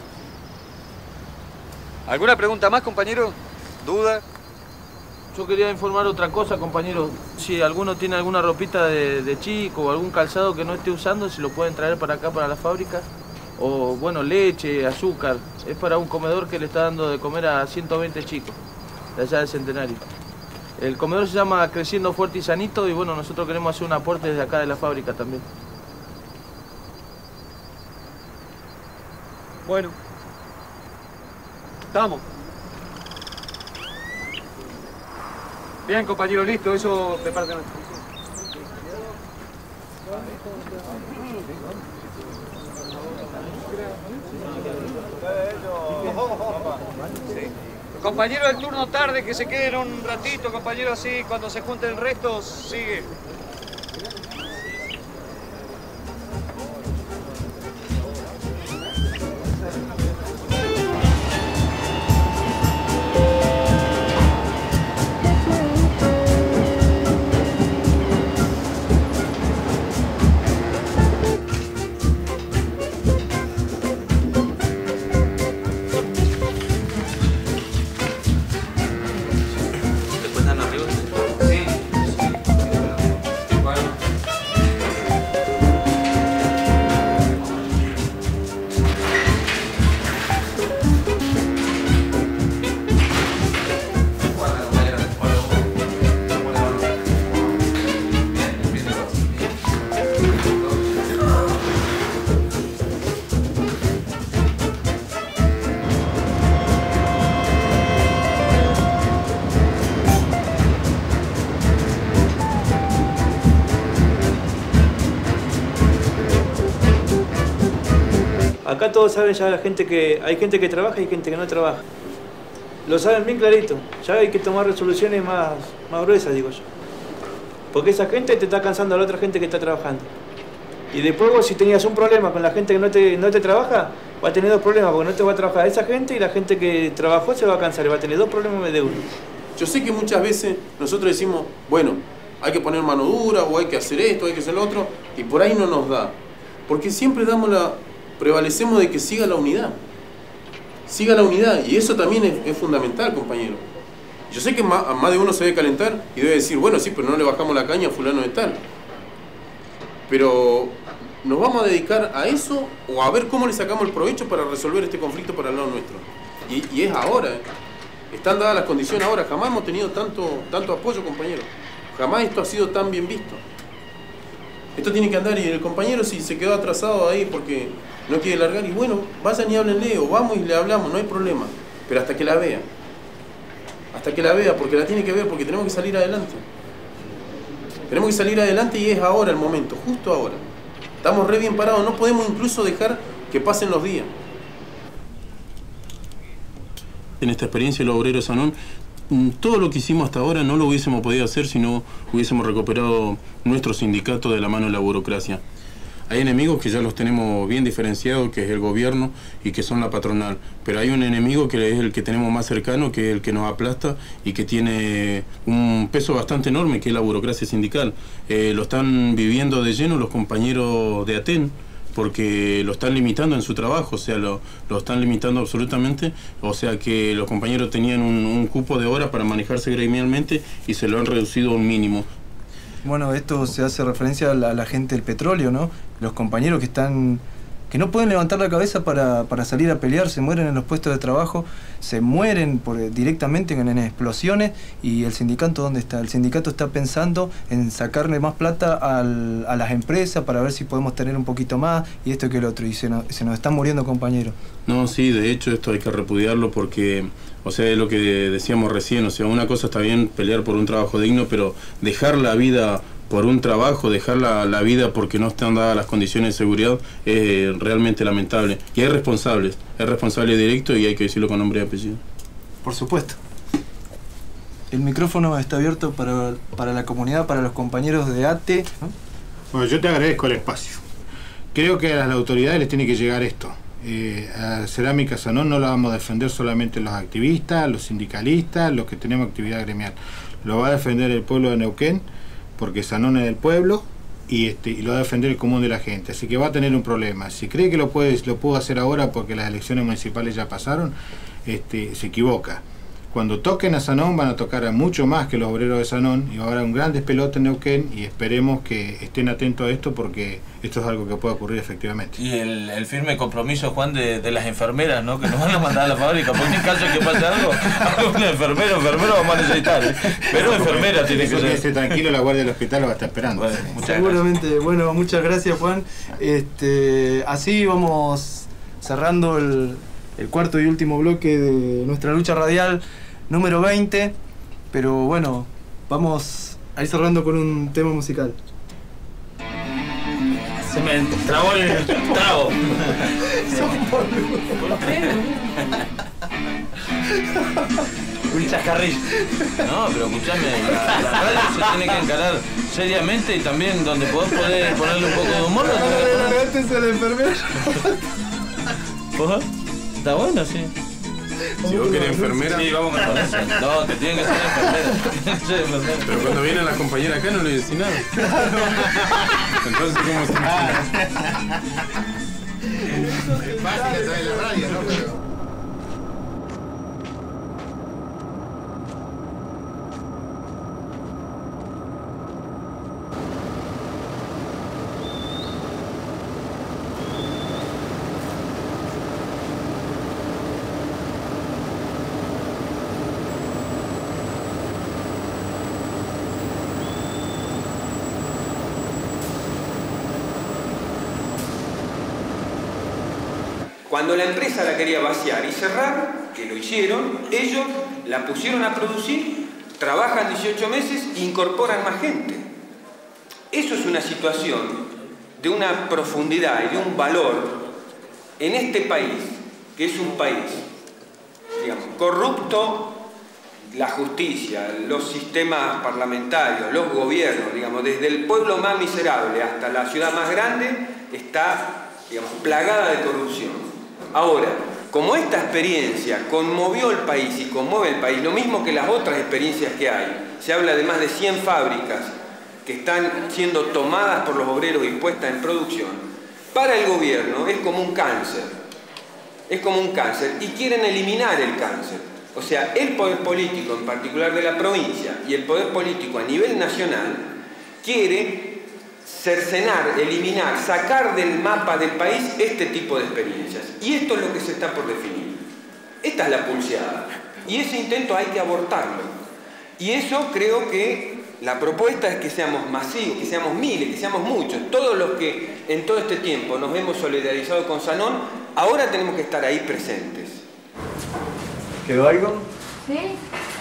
[SPEAKER 4] ¿Alguna pregunta más, compañero? ¿Duda?
[SPEAKER 10] Yo quería informar otra cosa, compañero. Si alguno tiene alguna ropita de, de chico o algún calzado que no esté usando, si lo pueden traer para acá, para la fábrica. O, bueno, leche, azúcar. Es para un comedor que le está dando de comer a ciento veinte chicos, de allá del Centenario. El comedor se llama Creciendo Fuerte y Sanito y, bueno, nosotros queremos hacer un aporte desde acá de la fábrica también.
[SPEAKER 4] Bueno. Estamos. Bien, compañero, listo, eso de parte de nuestra. Compañero del turno tarde, que se queden un ratito, compañero, así cuando se junte el resto, sigue.
[SPEAKER 18] Acá todos saben ya la gente que hay gente que trabaja y gente que no trabaja. Lo saben bien clarito. Ya hay que tomar resoluciones más, más gruesas, digo yo. Porque esa gente te está cansando a la otra gente que está trabajando. Y después vos, si tenías un problema con la gente que no te, no te trabaja, va a tener dos problemas, porque no te va a trabajar esa gente y la gente que trabajó se va a cansar y va a tener dos problemas de uno.
[SPEAKER 5] Yo sé que muchas veces nosotros decimos, bueno, hay que poner mano dura o hay que hacer esto, hay que hacer lo otro, y por ahí no nos da. Porque siempre damos la... prevalecemos de que siga la unidad. Siga la unidad, y eso también es, es fundamental, compañero. Yo sé que más, más de uno se debe calentar y debe decir, bueno, sí, pero no le bajamos la caña a fulano de tal. Pero nos vamos a dedicar a eso o a ver cómo le sacamos el provecho para resolver este conflicto para el lado nuestro. Y, y es ahora, ¿eh? Están dadas las condiciones ahora. Jamás hemos tenido tanto, tanto apoyo, compañero. Jamás esto ha sido tan bien visto. Esto tiene que andar, y el compañero, si se quedó atrasado ahí porque no quiere largar, y bueno, vayan y háblenle, o vamos y le hablamos, no hay problema, pero hasta que la vea. hasta que la vea, porque la tiene que ver, porque tenemos que salir adelante. Tenemos que salir adelante y es ahora el momento, justo ahora. Estamos re bien parados, no podemos incluso dejar que pasen los días. En esta experiencia, los obreros Sanón, todo lo que hicimos hasta ahora no lo hubiésemos podido hacer si no hubiésemos recuperado nuestro sindicato de la mano de la burocracia. Hay enemigos que ya los tenemos bien diferenciados, que es el gobierno y que son la patronal. Pero hay un enemigo que es el que tenemos más cercano, que es el que nos aplasta y que tiene un peso bastante enorme, que es la burocracia sindical. Eh, lo están viviendo de lleno los compañeros de Aten, porque lo están limitando en su trabajo, o sea, lo, lo están limitando absolutamente, o sea que los compañeros tenían un, un cupo de horas para manejarse gremialmente y se lo han reducido a un mínimo.
[SPEAKER 7] Bueno, esto se hace referencia a la, a la gente del petróleo, ¿no? Los compañeros que están que no pueden levantar la cabeza para, para salir a pelear, se mueren en los puestos de trabajo, se mueren por, directamente en, en explosiones. ¿Y el sindicato dónde está? El sindicato está pensando en sacarle más plata al, a las empresas para ver si podemos tener un poquito más y esto que el otro, y se nos, se nos están muriendo compañeros.
[SPEAKER 5] No, sí, de hecho esto hay que repudiarlo porque, o sea, es lo que decíamos recién, o sea, una cosa está bien pelear por un trabajo digno, pero dejar la vida por un trabajo, dejar la, la vida porque no están dadas las condiciones de seguridad es realmente lamentable. Y hay responsables, es responsable directo y hay que decirlo con nombre y apellido.
[SPEAKER 7] Por supuesto. El micrófono está abierto para, para la comunidad, para los compañeros de A T E, ¿no?
[SPEAKER 16] Bueno, yo te agradezco el espacio. Creo que a las autoridades les tiene que llegar esto. Eh, a Cerámica Sanón no la vamos a defender solamente los activistas, los sindicalistas, los que tenemos actividad gremial. Lo va a defender el pueblo de Neuquén, porque Sanón es del pueblo y, este, y lo va a defender el común de la gente. Así que va a tener un problema. Si cree que lo, puede, lo puedo hacer ahora porque las elecciones municipales ya pasaron, este, se equivoca. Cuando toquen a Sanón van a tocar a mucho más que los obreros de Sanón y va a haber un gran despelote en Neuquén y esperemos que estén atentos a esto porque esto es algo que puede ocurrir efectivamente.
[SPEAKER 10] Y el, el firme compromiso, Juan, de, de las enfermeras, ¿no? Que nos van a mandar a la fábrica, porque en caso de que pase algo, algún enfermero, enfermero vamos a necesitar, ¿eh? Pero enfermera tiene que ser.
[SPEAKER 16] Esté tranquilo, la guardia del hospital lo va a estar esperando.
[SPEAKER 7] Bueno, seguramente, gracias. Bueno, muchas gracias, Juan. Este, así vamos cerrando el, el cuarto y último bloque de nuestra lucha radial número veinte, pero bueno, vamos a ir cerrando con un tema musical.
[SPEAKER 10] Se me trabó el trago. Un chascarrillo. No, pero escuchame, la, la radio se tiene que encarar seriamente y también donde podés poder ponerle un poco de humor.
[SPEAKER 7] Antes a la enfermera.
[SPEAKER 10] Está bueno, sí.
[SPEAKER 5] Si vos querés enfermera...
[SPEAKER 10] Sí, vamos con eso. No, que tienen que ser enfermeras.
[SPEAKER 5] Pero cuando vienen las compañeras acá no le decís nada. Entonces, ¿cómo se
[SPEAKER 16] es fácil a través de la radio, ¿no? Pero...
[SPEAKER 19] Cuando la empresa la quería vaciar y cerrar, que lo hicieron, ellos la pusieron a producir, trabajan dieciocho meses e incorporan más gente. Eso es una situación de una profundidad y de un valor en este país, que es un país, digamos, corrupto, la justicia, los sistemas parlamentarios, los gobiernos, digamos, desde el pueblo más miserable hasta la ciudad más grande, está, digamos, plagada de corrupción. Ahora, como esta experiencia conmovió el país y conmueve el país, lo mismo que las otras experiencias que hay, se habla de más de cien fábricas que están siendo tomadas por los obreros y puestas en producción, para el gobierno es como un cáncer, es como un cáncer y quieren eliminar el cáncer. O sea, el poder político, en particular de la provincia, y el poder político a nivel nacional, quiere cercenar, eliminar, sacar del mapa del país este tipo de experiencias. Y esto es lo que se está por definir. Esta es la pulseada. Y ese intento hay que abortarlo. Y eso creo que la propuesta es que seamos masivos, que seamos miles, que seamos muchos. Todos los que en todo este tiempo nos hemos solidarizado con Sanón, ahora tenemos que estar ahí presentes.
[SPEAKER 7] ¿Quedó algo?
[SPEAKER 15] Sí.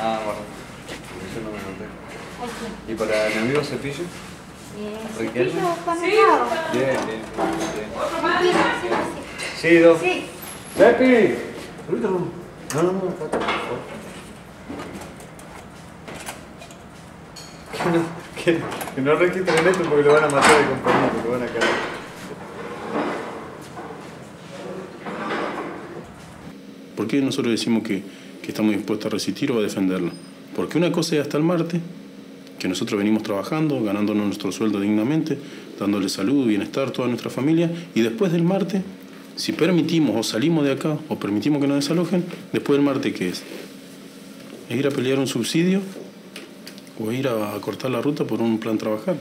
[SPEAKER 4] Ah, bueno. Eso no me noté. ¿Y para mi amigo Cepillo?
[SPEAKER 20] Cepillo está
[SPEAKER 4] Sí. Bien, bien, bien.
[SPEAKER 20] ¿Otro más?
[SPEAKER 4] Sí, dos.
[SPEAKER 20] Sí.
[SPEAKER 4] ¡Cepi! No, no, no, acá, por favor. Que no, que, que no registren esto porque lo van a matar de compañero, lo van a caer.
[SPEAKER 5] ¿Por qué nosotros decimos que, que estamos dispuestos a resistir o a defenderla? Porque una cosa es hasta el martes, que nosotros venimos trabajando, ganándonos nuestro sueldo dignamente, dándole salud, bienestar a toda nuestra familia, y después del martes, si permitimos o salimos de acá o permitimos que nos desalojen, después del martes, ¿qué es? ¿Es ir a pelear un subsidio o ir a cortar la ruta por un plan trabajar?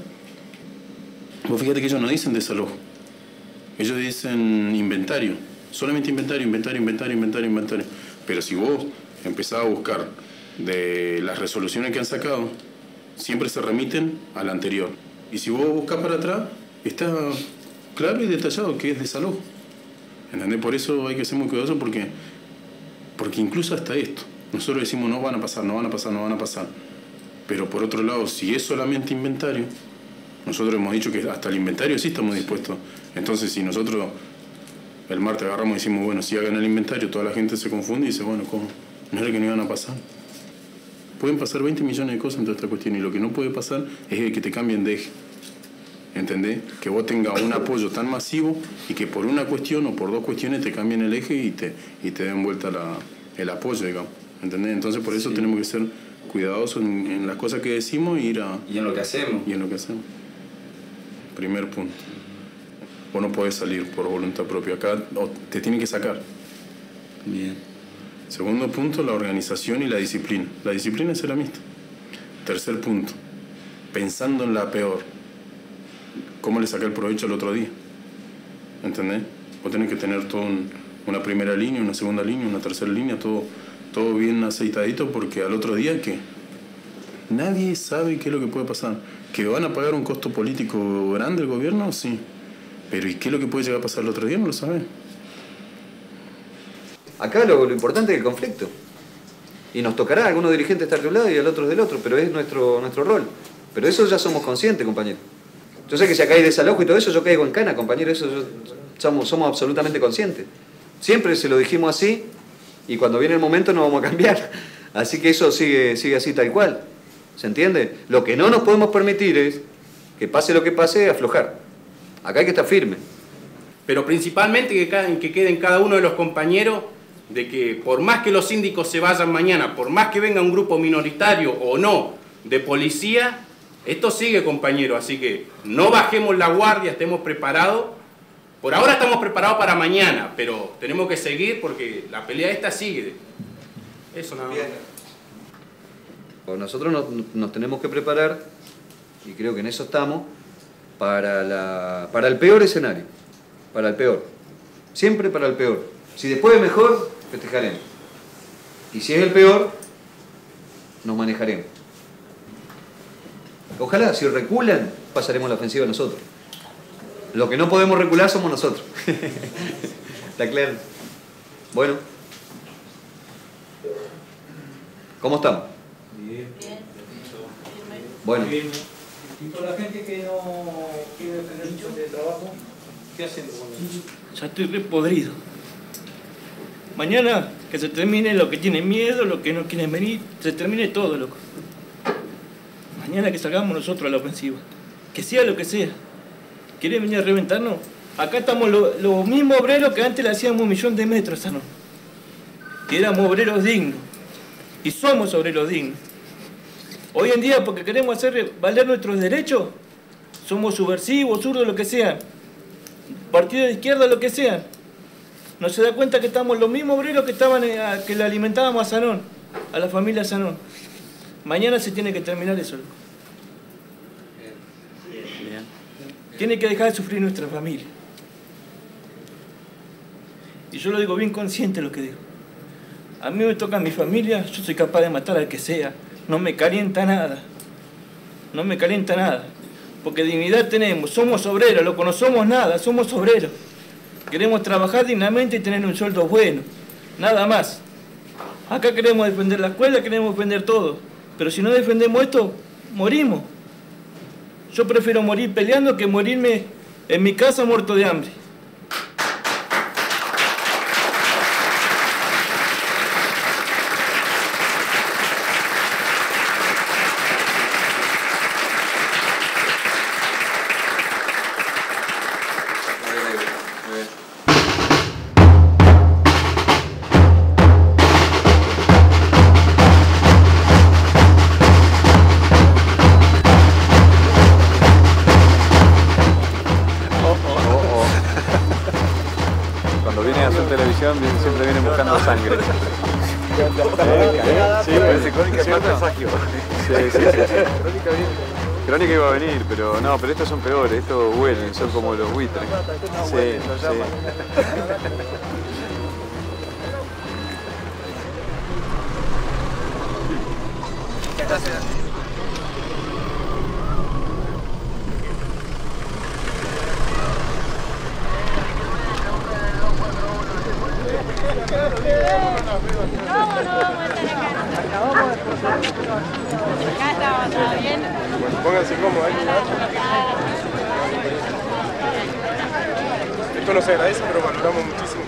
[SPEAKER 5] Vos fíjate que ellos no dicen desalojo, ellos dicen inventario, solamente inventario, inventario, inventario, inventario, inventario. Pero si vos empezás a buscar de las resoluciones que han sacado, siempre se remiten a la anterior. Y si vos buscas para atrás, está claro y detallado que es desalojo. ¿Entendés? Por eso hay que ser muy cuidadosos porque, porque incluso hasta esto, nosotros decimos no van a pasar, no van a pasar, no van a pasar. Pero por otro lado, si es solamente inventario, nosotros hemos dicho que hasta el inventario sí estamos dispuestos. Entonces, si nosotros el martes agarramos y decimos, bueno, si hagan el inventario, toda la gente se confunde y dice, bueno, ¿cómo? No era que no iban a pasar. Pueden pasar veinte millones de cosas en toda esta cuestión y lo que no puede pasar es que te cambien de eje. ¿Entendés? Que vos tengas un apoyo tan masivo y que por una cuestión o por dos cuestiones te cambien el eje y te, y te den vuelta la, el apoyo, digamos. ¿Entendés? Entonces por eso sí. Tenemos que ser cuidadosos en, en las cosas que decimos y ir a...
[SPEAKER 9] Y en lo que hacemos.
[SPEAKER 5] Y en lo que hacemos. Primer punto. Vos no podés salir por voluntad propia. Acá o te tienen que sacar.
[SPEAKER 9] Bien.
[SPEAKER 5] Segundo punto, la organización y la disciplina. La disciplina es ser amista. Tercer punto, pensando en la peor. ¿Cómo le saqué el provecho al otro día? ¿Entendés? Vos tenés que tener todo un, una primera línea, una segunda línea, una tercera línea, todo, todo bien aceitadito, porque al otro día, ¿qué? Nadie sabe qué es lo que puede pasar. ¿Que van a pagar un costo político grande el gobierno? Sí. Pero ¿y qué es lo que puede llegar a pasar el otro día? No lo sabe.
[SPEAKER 4] Acá lo, lo importante es el conflicto. Y nos tocará a algunos dirigentes estar de un lado y al otro del otro, pero es nuestro, nuestro rol. Pero eso ya somos conscientes, compañero. Yo sé que si acá hay desalojo y todo eso, yo caigo en cana, compañero. Eso yo, somos, somos absolutamente conscientes. Siempre se lo dijimos así y cuando viene el momento no vamos a cambiar. Así que eso sigue, sigue así tal cual. ¿Se entiende? Lo que no nos podemos permitir es que pase lo que pase, aflojar. Acá hay que estar firme.
[SPEAKER 21] Pero principalmente que, cada, que queden cada uno de los compañeros de que por más que los síndicos se vayan mañana, por más que venga un grupo minoritario o no de policía, esto sigue, compañero. Así que no bajemos la guardia, estemos preparados. Por ahora estamos preparados para mañana, pero tenemos que seguir porque la pelea esta sigue. Eso nada más.
[SPEAKER 4] Nosotros nos, nos tenemos que preparar, y creo que en eso estamos, para, la, para el peor escenario. Para el peor. Siempre para el peor. Si después es mejor, festejaremos. Y si es el peor, nos manejaremos. Ojalá, si reculan, pasaremos la ofensiva nosotros. Lo que no podemos recular somos nosotros. ¿Está claro? Bueno. ¿Cómo estamos?
[SPEAKER 18] Bien.
[SPEAKER 4] Bueno.
[SPEAKER 18] Bien. Y con la gente que no quiere defender su fuente de trabajo, ¿qué hacemos con ellos?
[SPEAKER 22] Ya estoy re podrido. Mañana que se termine lo que tienen miedo, lo que no quieren venir, se termine todo, loco. Mañana que salgamos nosotros a la ofensiva. Que sea lo que sea. ¿Quieren venir a reventarnos? Acá estamos los lo mismos obreros que antes le hacíamos un millón de metros, ¿no? Que éramos obreros dignos. Y somos obreros dignos. Hoy en día, porque queremos hacer valer nuestros derechos, somos subversivos, zurdos, lo que sea. Partido de izquierda, lo que sea. No se da cuenta que estamos los mismos obreros que, estaban, que le alimentábamos a Sanón, a la familia Sanón. Mañana se tiene que terminar eso, loco. Bien. Tiene que dejar de sufrir nuestra familia. Y yo lo digo bien consciente lo que digo. A mí me toca a mi familia, yo soy capaz de matar al que sea. No me calienta nada. No me calienta nada. Porque dignidad tenemos, somos obreros, loco, no somos nada, somos obreros. Queremos trabajar dignamente y tener un sueldo bueno. Nada más. Acá queremos defender la escuela, queremos defender todo. Pero si no defendemos esto, morimos. Yo prefiero morir peleando que morirme en mi casa muerto de hambre.
[SPEAKER 3] Siempre vienen buscando sangre. Sí, parece Crónica más presagio. Sí, sí, sí, sí. Crónica iba a venir, pero no, pero estos son peores, estos huelen, son como los buitres. Sí, sí.
[SPEAKER 11] Pónganse cómodos ahí. Esto no se agradece, pero valoramos muchísimo.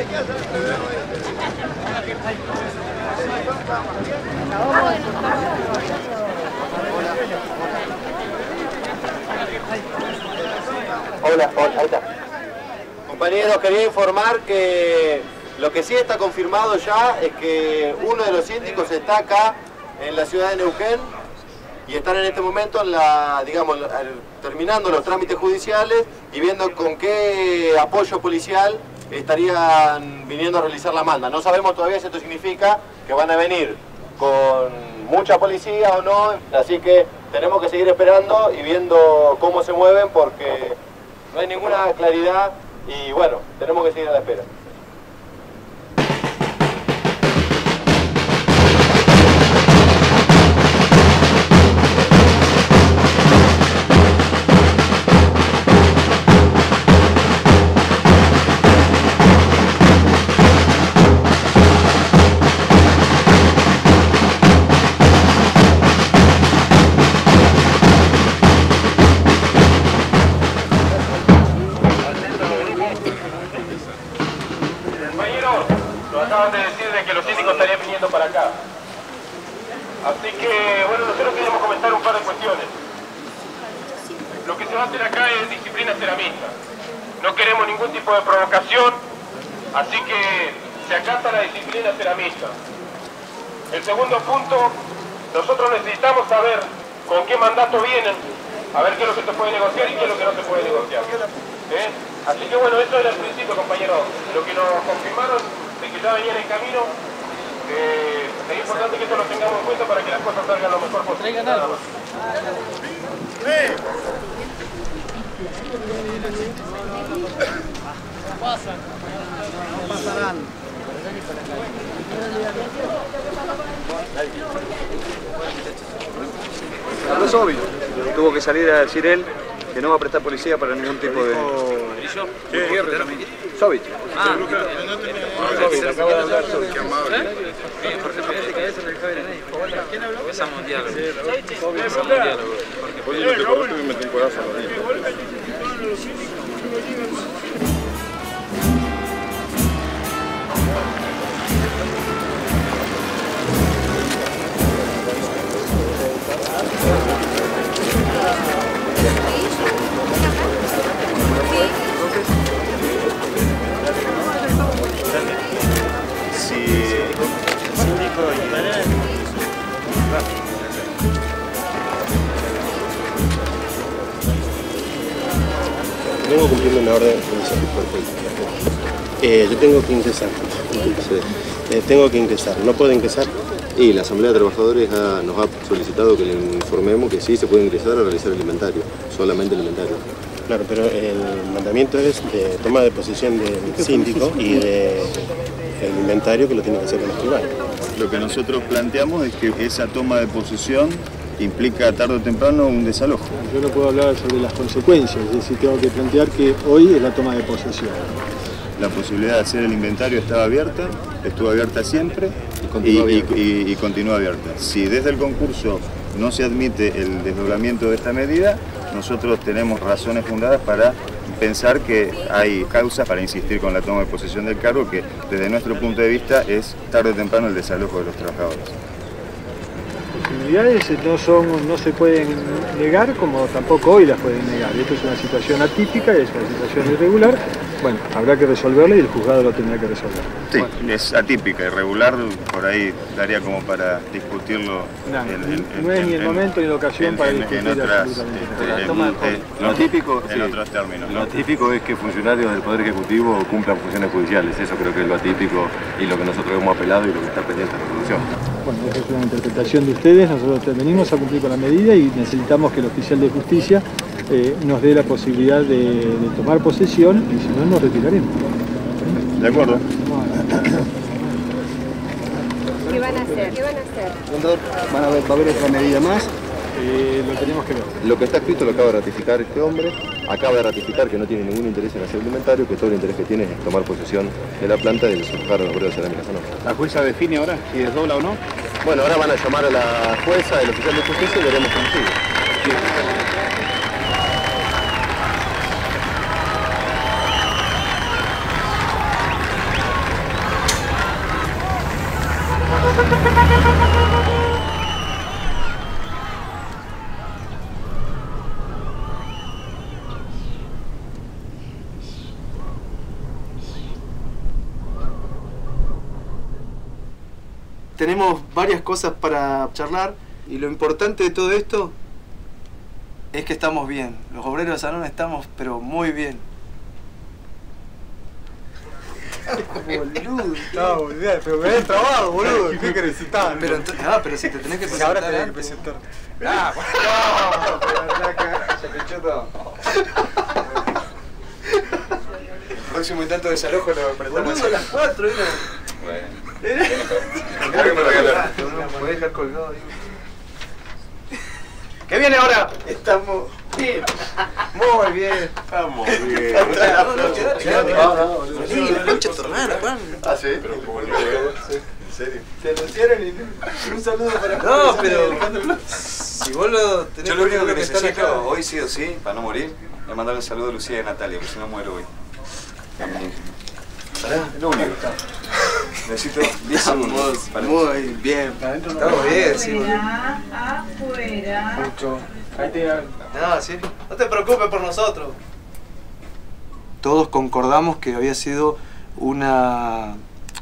[SPEAKER 1] Hola, hola, ahí está. Compañeros, quería informar que lo que sí está confirmado ya es que uno de los síndicos está acá en la ciudad de Neuquén y están en este momento en la, digamos, terminando los trámites judiciales y viendo con qué apoyo policial estarían viniendo a realizar la manda. No sabemos todavía si esto significa que van a venir con mucha policía o no, así que tenemos que seguir esperando y viendo cómo se mueven porque no hay ninguna claridad y bueno, tenemos que seguir a la espera.
[SPEAKER 11] De decir de que los síndicos estarían viniendo para acá. Así que, bueno, nosotros queríamos comentar un par de cuestiones. Lo que se va a hacer acá es disciplina ceramista. No queremos ningún tipo de provocación, así que se acata la disciplina ceramista. El segundo punto, nosotros necesitamos saber con qué mandato vienen, a ver qué es lo que se puede negociar y qué es lo que no se puede negociar. ¿Eh? Así que, bueno, eso era el principio, compañeros. Lo que nos confirmaron de que ya venían en camino, eh, es importante que esto lo tengamos en cuenta para que las cosas salgan lo mejor posible. Traigan algo.
[SPEAKER 23] Pasan. No pasarán.
[SPEAKER 3] No es obvio. Tuvo que salir a decir él que no va a prestar policía para ningún tipo de... ¿Qué? Sovich. Ah, Sovich, acaba de hablar Sovich. Qué amable.
[SPEAKER 23] ¿Quién habló? Empezamos un diálogo.
[SPEAKER 3] Empezamos un diálogo.
[SPEAKER 11] Oye, yo te corto y me metí un codazo.
[SPEAKER 24] Vengo cumpliendo una orden policial. Eh, yo tengo que ingresar. Eh, tengo que ingresar. ¿No puedo ingresar?
[SPEAKER 1] Y la Asamblea de Trabajadores ha, nos ha solicitado que le informemos que sí se puede ingresar a realizar el inventario, solamente el inventario.
[SPEAKER 24] Claro, pero el mandamiento es de toma de posesión del síndico y de el inventario que lo tiene que hacer con el privado.
[SPEAKER 8] Lo que nosotros planteamos es que esa toma de posesión implica tarde o temprano un desalojo.
[SPEAKER 25] Yo no puedo hablar sobre las consecuencias, es decir, tengo que plantear que hoy es la toma de posesión.
[SPEAKER 8] la posibilidad de hacer el inventario estaba abierta, estuvo abierta siempre y
[SPEAKER 24] continúa
[SPEAKER 8] y,
[SPEAKER 24] abierta.
[SPEAKER 8] y- y continúa abierta. Si desde el concurso no se admite el desdoblamiento de esta medida, nosotros tenemos razones fundadas para pensar que hay causas para insistir con la toma de posesión del cargo, que desde nuestro punto de vista es tarde o temprano el desalojo de los trabajadores.
[SPEAKER 2] Posibilidades no, son, no se pueden negar, como tampoco hoy las pueden negar. Esto es una situación atípica, es una situación irregular. Bueno, habrá que resolverla y el juzgado lo tendrá que resolver.
[SPEAKER 8] Sí, es atípica, irregular, por ahí daría como para discutirlo.
[SPEAKER 2] No,
[SPEAKER 8] en- en-
[SPEAKER 2] no es
[SPEAKER 8] en-
[SPEAKER 2] ni el
[SPEAKER 8] en-
[SPEAKER 2] momento ni la ocasión
[SPEAKER 8] en-
[SPEAKER 2] para
[SPEAKER 8] en-
[SPEAKER 2] discutir
[SPEAKER 8] en otras,
[SPEAKER 2] absolutamente
[SPEAKER 8] este,
[SPEAKER 2] nada.
[SPEAKER 8] en-
[SPEAKER 2] Toma-
[SPEAKER 8] eh,
[SPEAKER 1] Lo
[SPEAKER 8] no,
[SPEAKER 1] atípico,
[SPEAKER 8] en
[SPEAKER 1] sí.
[SPEAKER 8] otros términos.
[SPEAKER 1] Lo
[SPEAKER 8] ¿no?
[SPEAKER 1] atípico es que funcionarios del Poder Ejecutivo cumplan funciones judiciales. Eso creo que es lo atípico y lo que nosotros hemos apelado y lo que está pendiente de resolución.
[SPEAKER 2] Bueno, esa es una interpretación de ustedes, nosotros venimos a cumplir con la medida y necesitamos que el oficial de justicia eh, nos dé la posibilidad de, de tomar posesión y si no nos retiraremos.
[SPEAKER 8] De acuerdo.
[SPEAKER 20] ¿Qué van a hacer? ¿Qué van a hacer?
[SPEAKER 24] Van a ver, va a haber otra medida más.
[SPEAKER 2] Eh, lo tenemos que ver.
[SPEAKER 1] Lo que está escrito lo acaba de ratificar este hombre, acaba de ratificar que no tiene ningún interés en hacer el inventario, que todo el interés que tiene es tomar posesión de la planta y desalojar a los obreros de cerámica Sanón.
[SPEAKER 16] ¿La jueza define ahora si desdobla o no?
[SPEAKER 1] Bueno, ahora van a llamar a la jueza, el oficial de justicia y veremos cómo sigue.
[SPEAKER 7] Tenemos varias cosas para charlar y lo importante de todo esto es que estamos bien. Los obreros de Sanón estamos, pero muy bien. Boludo.
[SPEAKER 4] No, boludo, pero me habías trabado, boludo. ¿Qué querés citar?
[SPEAKER 7] Pero, ent- ah, pero si te tenés que
[SPEAKER 4] Sí,
[SPEAKER 7] presentar.
[SPEAKER 4] ahora tenés que
[SPEAKER 7] antes.
[SPEAKER 4] presentar.
[SPEAKER 7] Ah,
[SPEAKER 4] No, pero se me echó todo.
[SPEAKER 7] El próximo intento de desalojo lo apretamos. Boludo, a las cuatro era.
[SPEAKER 9] Bueno.
[SPEAKER 7] No podés dejar colgado ahí. ¿Qué viene ahora? Estamos bien. Muy bien.
[SPEAKER 1] Estamos bien.
[SPEAKER 7] No, no, quedate, quedate. Sí, la concha de tu hermana, Juan.
[SPEAKER 1] Ah, sí, pero como el ¿en serio?
[SPEAKER 7] Se anunciaron y un saludo para No, pero si vos lo tenés.
[SPEAKER 3] Yo lo único que
[SPEAKER 7] que están
[SPEAKER 3] necesito
[SPEAKER 7] acá.
[SPEAKER 3] hoy sí o sí, para no morir, es mandarle un saludo a Lucía y a Natalia, porque si no muero hoy. A mi hija. Es lo único. Necesito diez segundos. para-
[SPEAKER 7] Muy bien. Estamos bien, sí.
[SPEAKER 20] Afuera.
[SPEAKER 7] Mucho. Ahí te No, sí. No te preocupes por nosotros. Todos concordamos que había sido una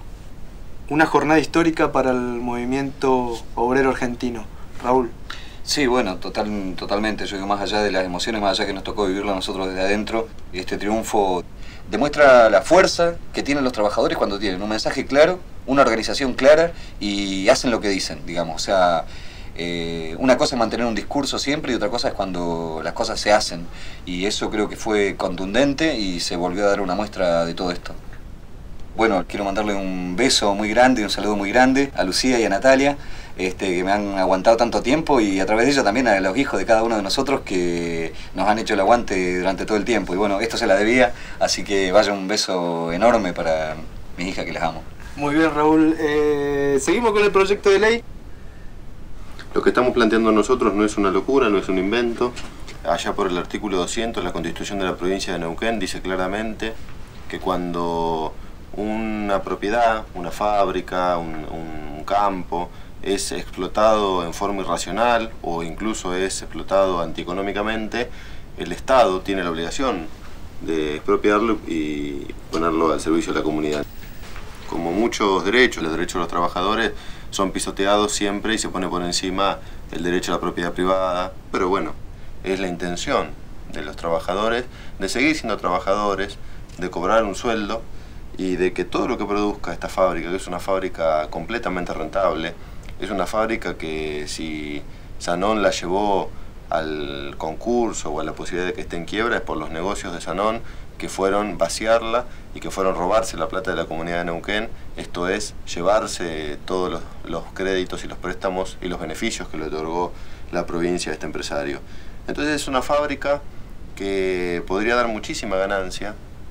[SPEAKER 7] una jornada histórica para el movimiento obrero argentino. Raúl.
[SPEAKER 3] Sí, bueno, total, totalmente. Yo digo, más allá de las emociones, más allá que nos tocó vivirlo a nosotros desde adentro, este triunfo demuestra la fuerza que tienen los trabajadores cuando tienen un mensaje claro, una organización clara y hacen lo que dicen, digamos. O sea, eh, una cosa es mantener un discurso siempre y otra cosa es cuando las cosas se hacen. Y eso creo que fue contundente y se volvió a dar una muestra de todo esto. Bueno, quiero mandarle un beso muy grande y un saludo muy grande a Lucía y a Natalia, este, que me han aguantado tanto tiempo y a través de ellos también a los hijos de cada uno de nosotros que nos han hecho el aguante durante todo el tiempo. Y bueno, esto se la debía, así que vaya un beso enorme para mis hijas que las amo.
[SPEAKER 7] Muy bien, Raúl. Eh, seguimos con el proyecto de ley.
[SPEAKER 1] Lo que estamos planteando nosotros no es una locura, no es un invento. Allá por el artículo doscientos, la Constitución de la provincia de Neuquén dice claramente que cuando una propiedad, una fábrica, un, un campo es explotado en forma irracional o incluso es explotado antieconómicamente, el Estado tiene la obligación de expropiarlo y ponerlo al servicio de la comunidad. Como muchos derechos, los derechos de los trabajadores son pisoteados siempre y se pone por encima el derecho a la propiedad privada, pero bueno, es la intención de los trabajadores de seguir siendo trabajadores, de cobrar un sueldo y de que todo lo que produzca esta fábrica, que es una fábrica completamente rentable, es una fábrica que si Sanón la llevó al concurso o a la posibilidad de que esté en quiebra es por los negocios de Sanón que fueron vaciarla y que fueron robarse la plata de la comunidad de Neuquén, esto es, llevarse todos los, los créditos y los préstamos y los beneficios que le otorgó la provincia a este empresario. Entonces es una fábrica que podría dar muchísima ganancia,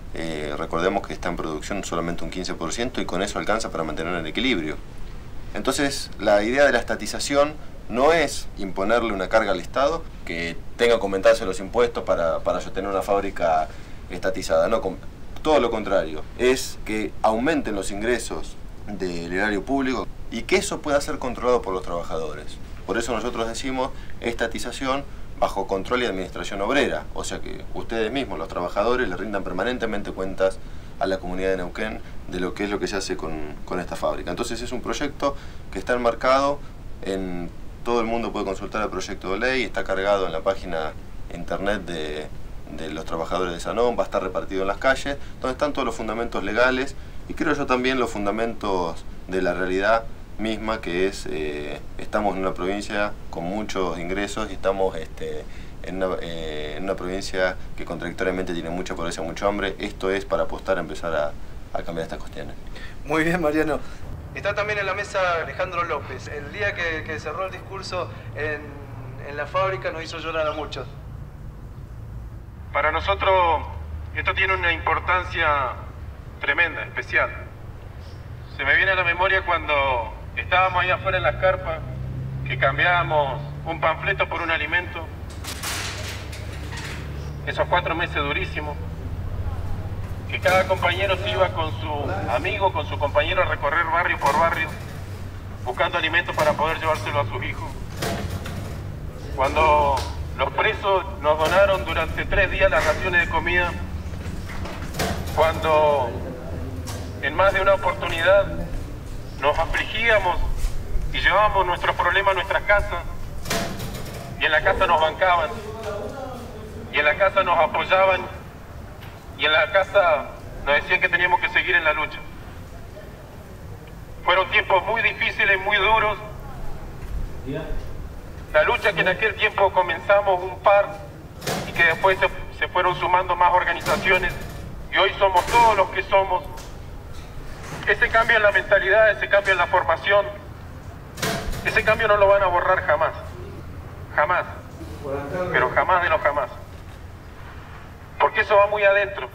[SPEAKER 1] Eh, recordemos que está en producción solamente un quince por ciento y con eso alcanza para mantener el equilibrio. Entonces, la idea de la estatización no es imponerle una carga al Estado que tenga que aumentarse los impuestos para, para sostener una fábrica estatizada. No, todo lo contrario, es que aumenten los ingresos del erario público y que eso pueda ser controlado por los trabajadores. Por eso nosotros decimos estatización bajo control y administración obrera, o sea que ustedes mismos, los trabajadores, le rindan permanentemente cuentas a la comunidad de Neuquén de lo que es lo que se hace con, con esta fábrica. Entonces es un proyecto que está enmarcado en... Todo el mundo puede consultar el proyecto de ley, está cargado en la página internet de, de los trabajadores de Sanón, va a estar repartido en las calles, donde están todos los fundamentos legales y creo yo también los fundamentos de la realidad misma, que es, eh, estamos en una provincia con muchos ingresos y estamos este, en, una, eh, en una provincia que contradictoriamente tiene mucha pobreza, mucho hambre. Esto es para apostar a empezar a, a cambiar estas cuestiones.
[SPEAKER 7] Muy bien, Mariano. Está también en la mesa Alejandro López. El día que, que cerró el discurso en, en la fábrica nos hizo llorar a muchos.
[SPEAKER 11] Para nosotros esto tiene una importancia tremenda, especial. Se me viene a la memoria cuando estábamos ahí afuera en las carpas, que cambiábamos un panfleto por un alimento. Esos cuatro meses durísimos, que cada compañero se iba con su amigo, con su compañero a recorrer barrio por barrio, buscando alimentos para poder llevárselo a sus hijos. Cuando los presos nos donaron durante tres días las raciones de comida, cuando en más de una oportunidad nos afligíamos y llevábamos nuestros problemas a nuestras casas, y en la casa nos bancaban, y en la casa nos apoyaban, y en la casa nos decían que teníamos que seguir en la lucha. Fueron tiempos muy difíciles, muy duros. La lucha que en aquel tiempo comenzamos un par y que después se, se fueron sumando más organizaciones y hoy somos todos los que somos. Ese cambio en la mentalidad, ese cambio en la formación, ese cambio no lo van a borrar jamás. Jamás. Pero jamás de los jamás. Porque eso va muy adentro.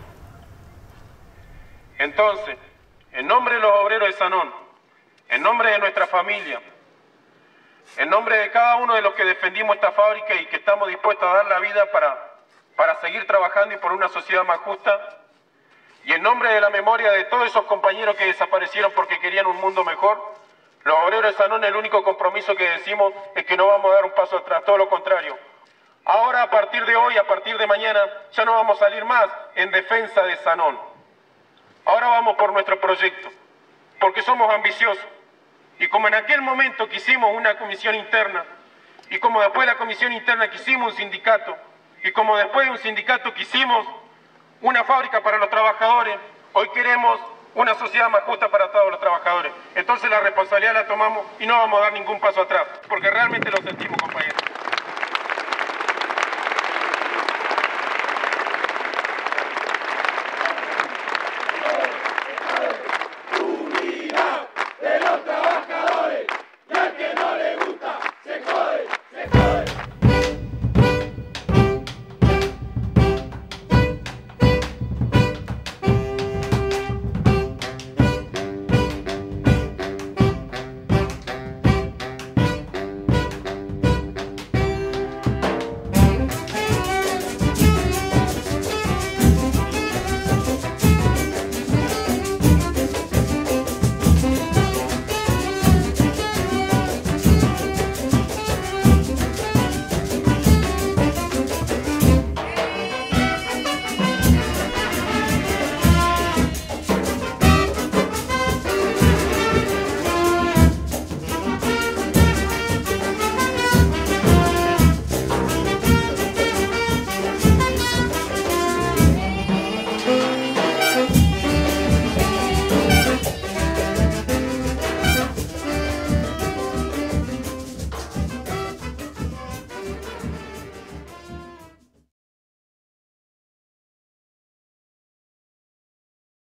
[SPEAKER 11] Entonces, en nombre de los obreros de Sanón, en nombre de nuestra familia, en nombre de cada uno de los que defendimos esta fábrica y que estamos dispuestos a dar la vida para, para seguir trabajando y por una sociedad más justa, y en nombre de la memoria de todos esos compañeros que desaparecieron porque querían un mundo mejor, los obreros de Sanón, el único compromiso que decimos es que no vamos a dar un paso atrás, todo lo contrario. Ahora, a partir de hoy, a partir de mañana, ya no vamos a salir más en defensa de Sanón. Ahora vamos por nuestro proyecto, porque somos ambiciosos. Y como en aquel momento quisimos una comisión interna, y como después de la comisión interna quisimos un sindicato, y como después de un sindicato quisimos una fábrica para los trabajadores, hoy queremos una sociedad más justa para todos los trabajadores. Entonces la responsabilidad la tomamos y no vamos a dar ningún paso atrás, porque realmente lo sentimos, compañeros.